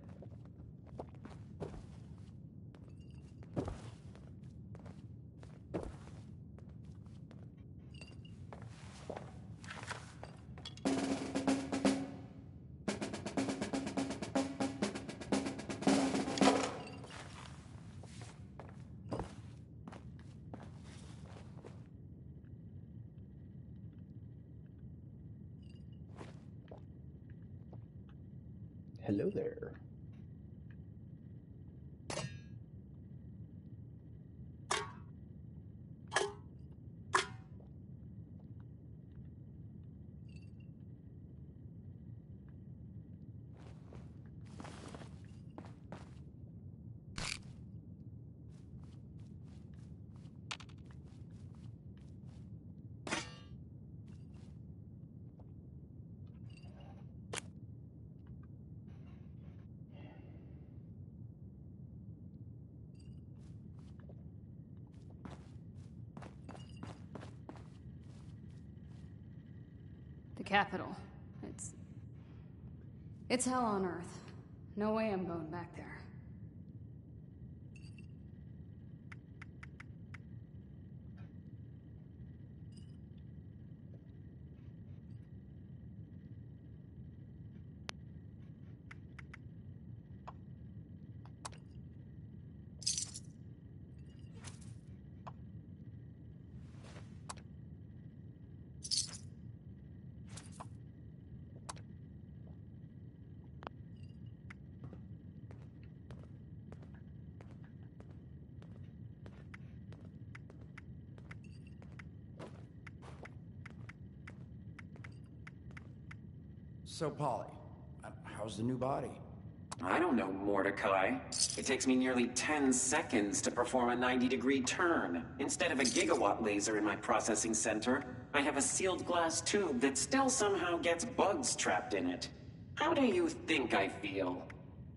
Speaker 2: Hello there.
Speaker 13: capital. It's hell on Earth. No way I'm going back there.
Speaker 17: So, Polly, how's the new body?
Speaker 18: I don't know, Mordecai. It takes me nearly 10 seconds to perform a 90-degree turn. Instead of a gigawatt laser in my processing center, I have a sealed glass tube that still somehow gets bugs trapped in it. How do you think I feel?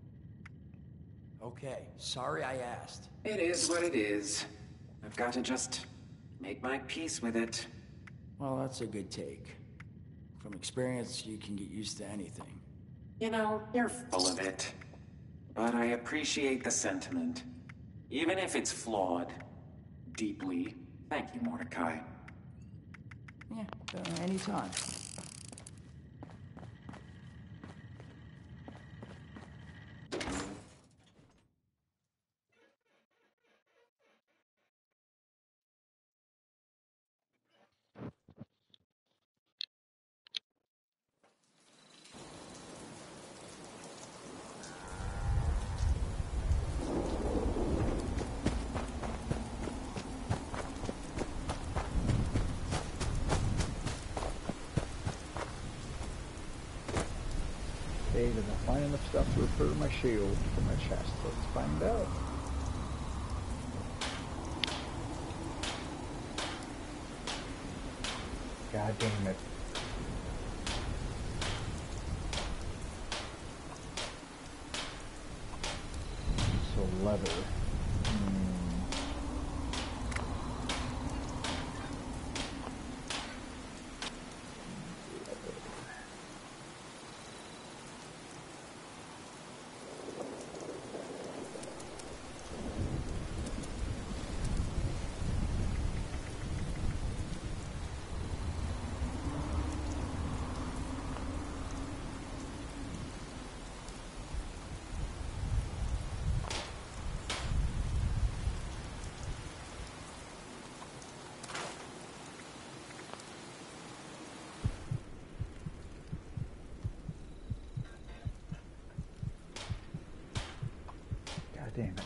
Speaker 17: Okay, sorry I asked.
Speaker 18: It is what it is. I've got to just make my peace with it.
Speaker 17: Well, that's a good take. From experience, you can get used to anything.
Speaker 18: You know, you're full of it. But I appreciate the sentiment. Even if it's flawed. Deeply. Thank you, Mordecai.
Speaker 17: Yeah, anytime.
Speaker 2: Okay, did I find enough stuff to repair my shield for my chest? Let's find out. God damn it. So leather. Damn it.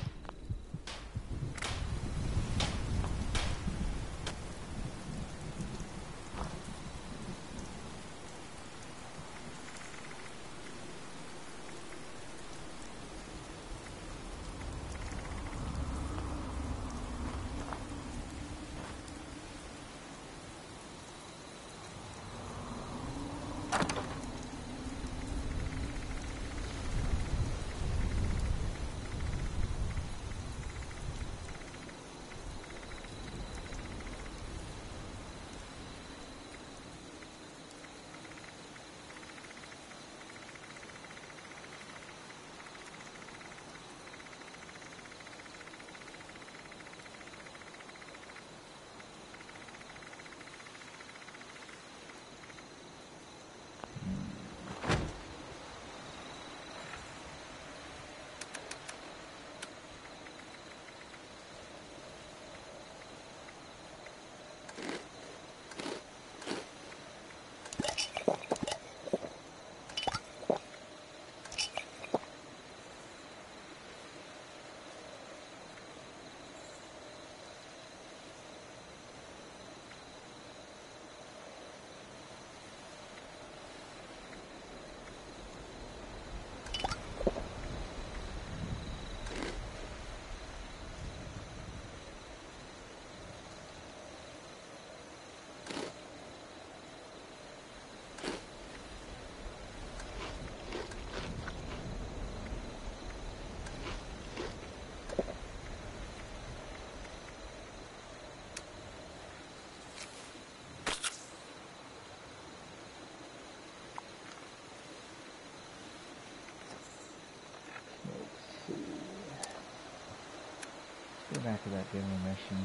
Speaker 2: Get back to that demo mission.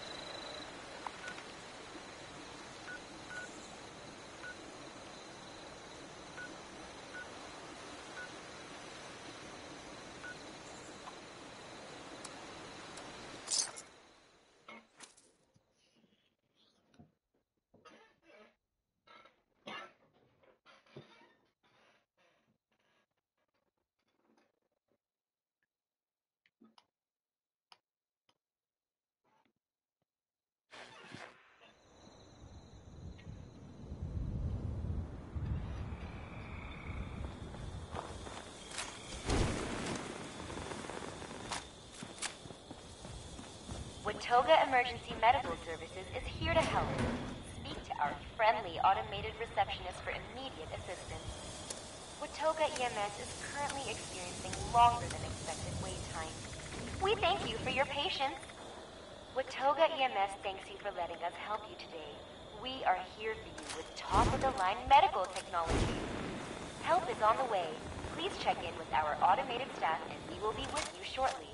Speaker 11: Watoga Emergency Medical Services is here to help. Speak to our friendly automated receptionist for immediate assistance. Watoga EMS is currently experiencing longer than expected wait times. We thank you for your patience. Watoga EMS thanks you for letting us help you today. We are here for you with top-of-the-line medical technology. Help is on the way. Please check in with our automated staff and we will be with you shortly.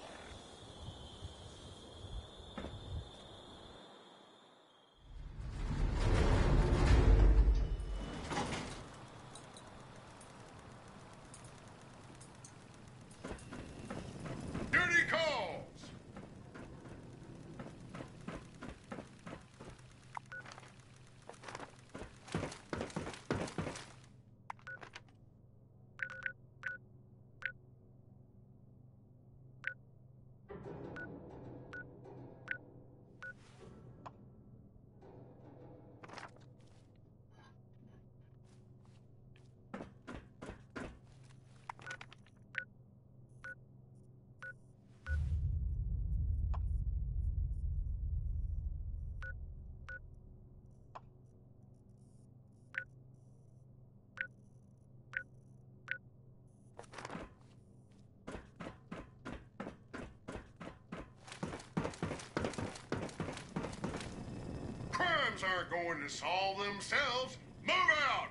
Speaker 12: Duty calls! Crimes aren't going to solve themselves. Move out!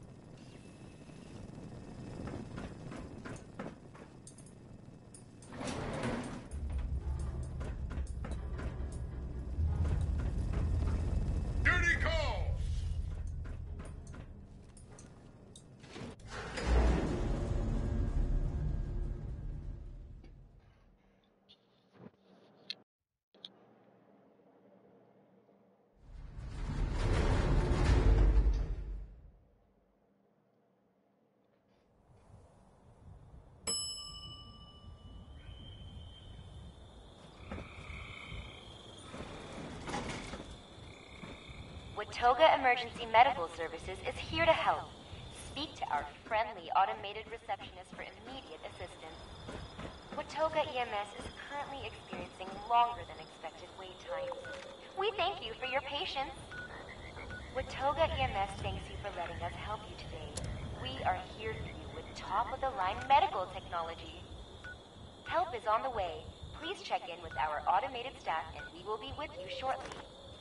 Speaker 12: Duty calls!
Speaker 11: Watoga Emergency Medical Services is here to help. Speak to our friendly automated receptionist for immediate assistance. Watoga EMS is currently experiencing longer than expected wait times. We thank you for your patience. Watoga EMS thanks you for letting us help you today. We are here for you with top-of-the-line medical technology. Help is on the way. Please check in with our automated staff and we will be with you shortly.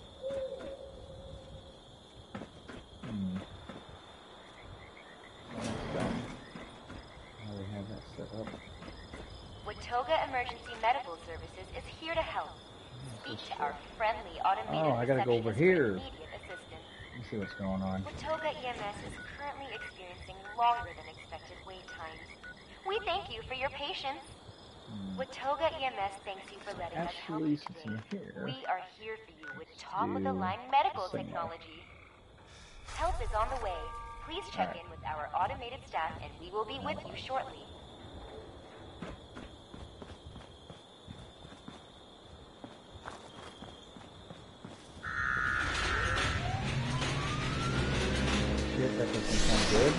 Speaker 11: Watoga Emergency Medical Services is here to help. Speak to our friendly automated
Speaker 2: I gotta go over here.
Speaker 11: immediate assistance.
Speaker 2: Let's see what's going on.
Speaker 11: Watoga EMS is currently experiencing longer than expected wait times. We thank you for your patience. Watoga EMS thanks you for letting us help you today. We are here for you with top-of-the-line medical technology. Help is on the way. Please check in with our automated staff and we will be with you shortly.
Speaker 2: Shit, that doesn't sound good.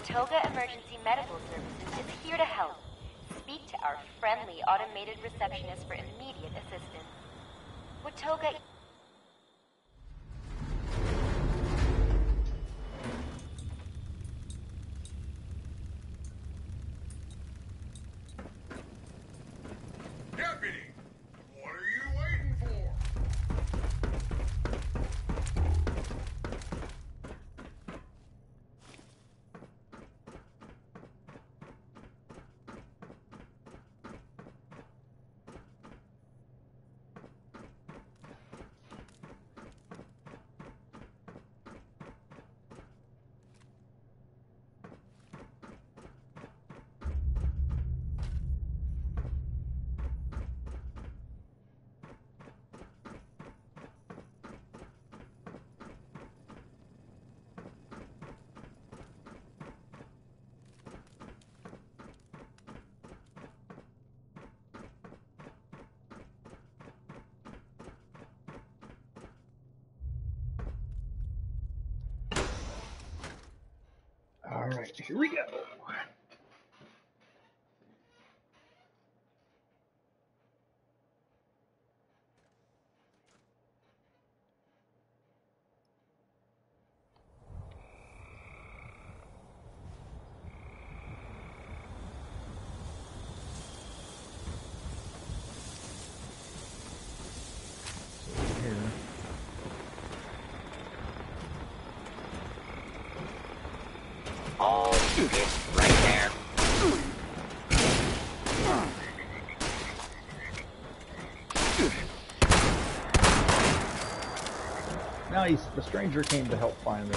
Speaker 11: Watoga Emergency Medical Services is here to help. Speak to our friendly automated receptionist for immediate assistance. Watoga...
Speaker 12: Deputy, what are you waiting for?
Speaker 2: Alright, here we go.
Speaker 4: Oh, it's right there.
Speaker 2: Nice, the stranger came to help finally.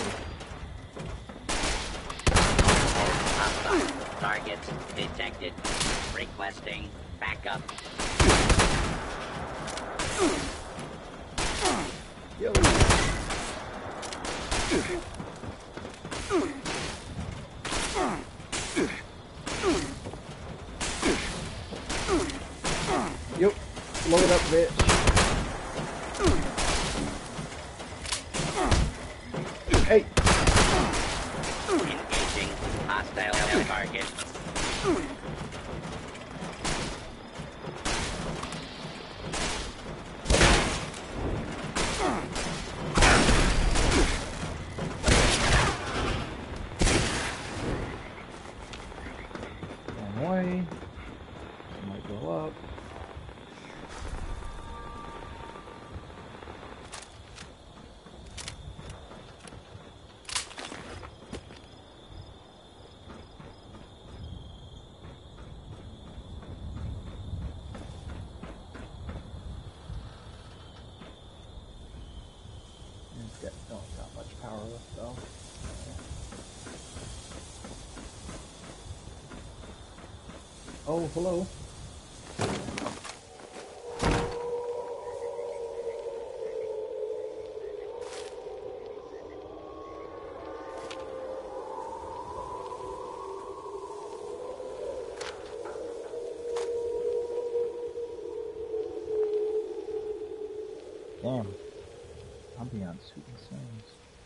Speaker 4: Hostile targets detected. Requesting backup.
Speaker 2: Yo. Yep, load up, bitch. Hey.
Speaker 4: Engaging hostile target.
Speaker 2: Wrong way. Might go up. Don't got much power left though. Oh, hello. Damn. I'm beyond sweet and sounds.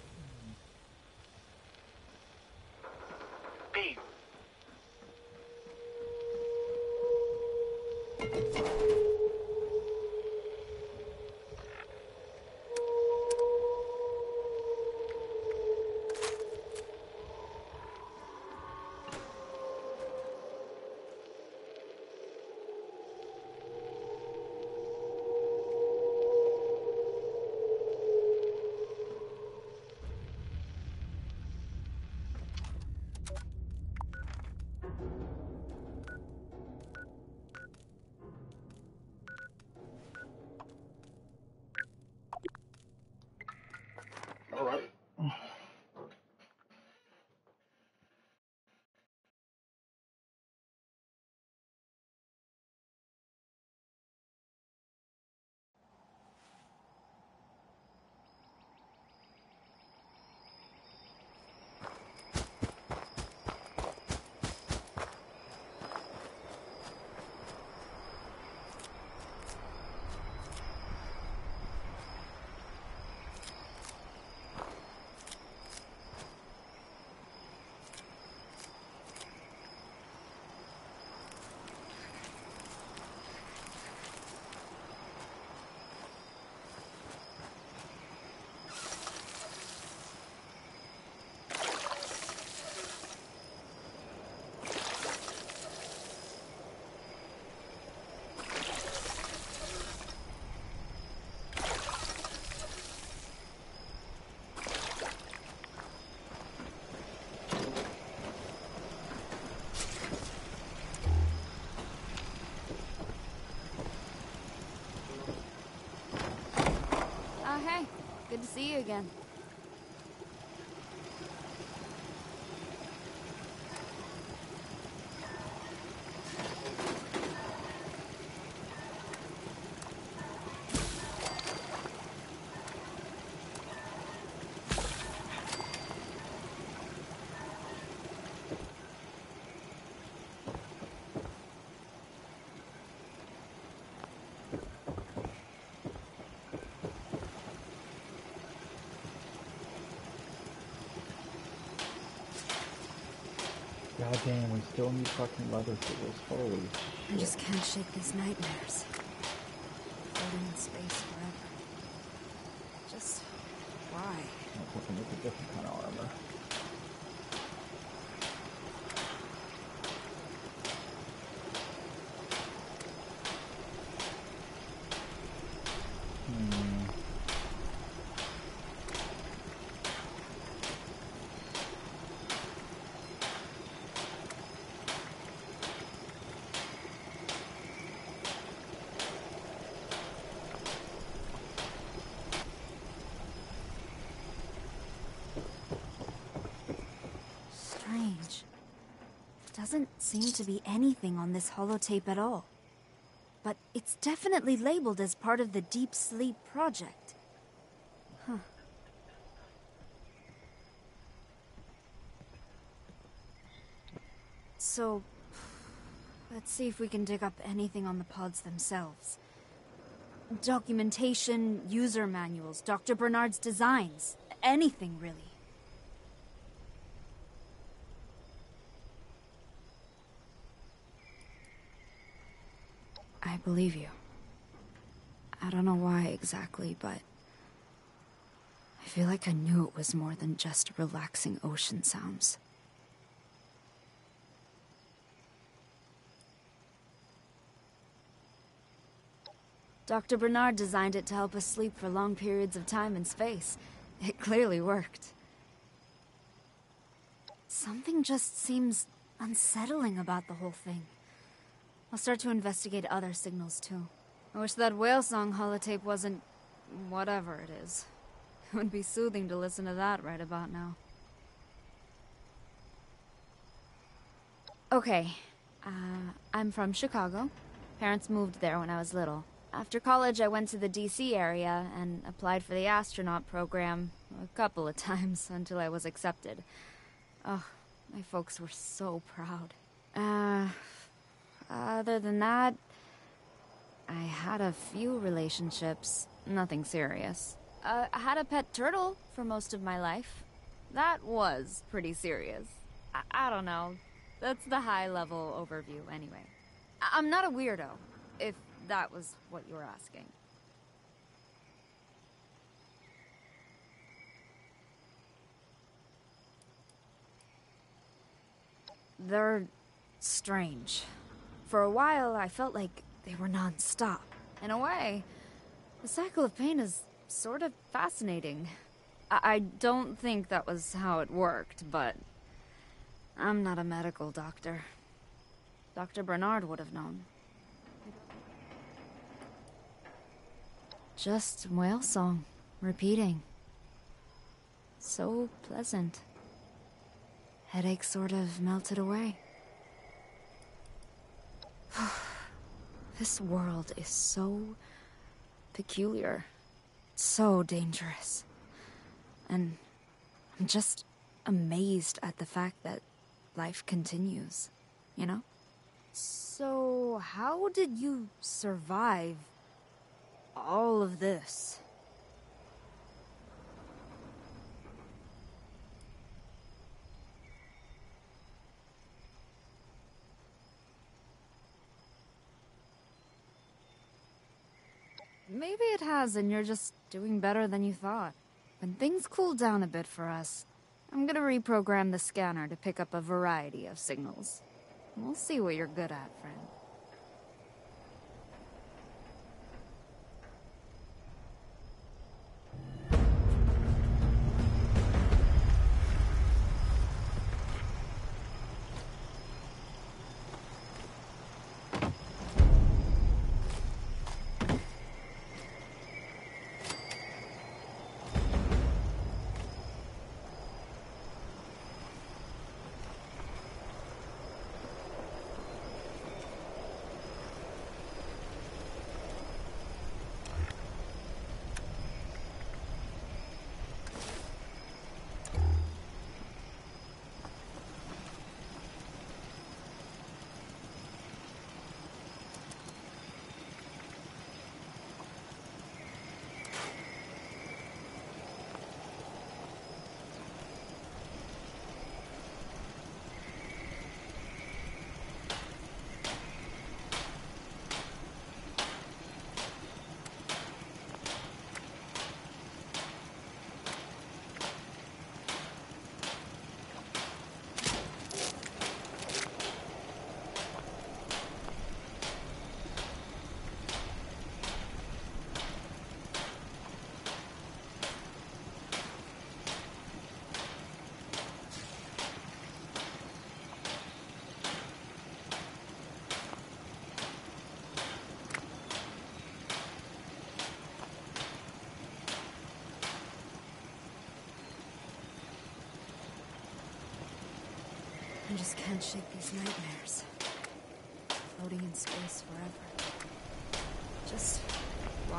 Speaker 14: Babe.
Speaker 2: All right.
Speaker 3: Hey. Good to see you again.
Speaker 2: God damn, we still need fucking leather for this. Holy
Speaker 3: I
Speaker 2: shit.
Speaker 3: just can't shake these nightmares. Floating in space forever. Just why?
Speaker 2: I'm looking at a different kind of armor.
Speaker 3: Strange. Doesn't seem to be anything on this holotape at all. But it's definitely labeled as part of the Deep Sleep project. Huh. So, let's see if we can dig up anything on the pods themselves. Documentation, user manuals, Dr. Bernard's designs. Anything, really. I believe you. I don't know why exactly, but I feel like I knew it was more than just relaxing ocean sounds. Dr. Bernard designed it to help us sleep for long periods of time and space. It clearly worked. Something just seems unsettling about the whole thing. I'll start to investigate other signals, too. I wish that whale song holotape wasn't... whatever it is. It would be soothing to listen to that right about now. Okay. I'm from Chicago. Parents moved there when I was little. After college, I went to the DC area and applied for the astronaut program a couple of times until I was accepted. Oh, my folks were so proud. Other than that, I had a few relationships, nothing serious. I had a pet turtle for most of my life. That was pretty serious. I don't know. That's the high-level overview, anyway. I'm not a weirdo, if that was what you were asking. They're strange. For a while, I felt like they were non-stop. In a way, the cycle of pain is sort of fascinating. I don't think that was how it worked, but I'm not a medical doctor. Dr. Bernard would have known. Just whale song, repeating. So pleasant. Headache sort of melted away. This world is so peculiar, so dangerous. And I'm just amazed at the fact that life continues, you know? So, how did you survive all of this? Maybe it has, and you're just doing better than you thought. When things cool down a bit for us, I'm gonna reprogram the scanner to pick up a variety of signals. We'll see what you're good at, friend. I just can't shake these nightmares. Floating in space forever. Just why?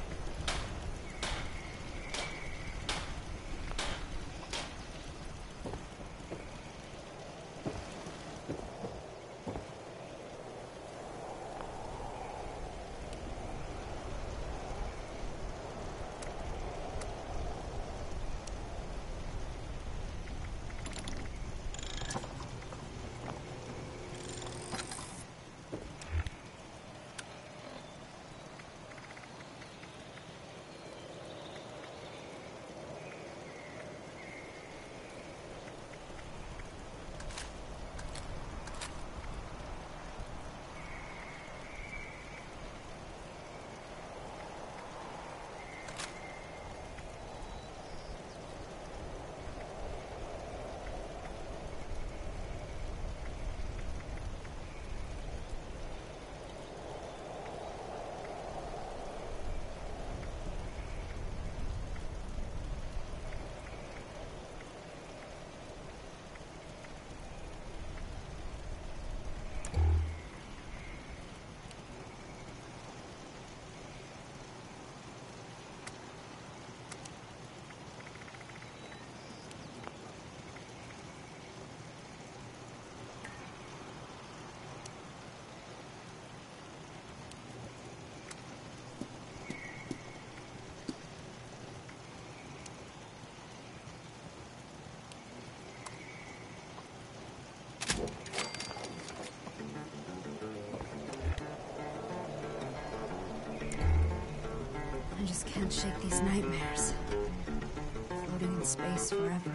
Speaker 3: I just can't shake these nightmares. Floating in space forever.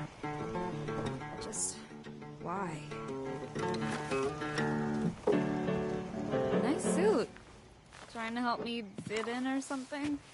Speaker 3: Just why?
Speaker 19: Nice suit. Trying to help me fit in or something?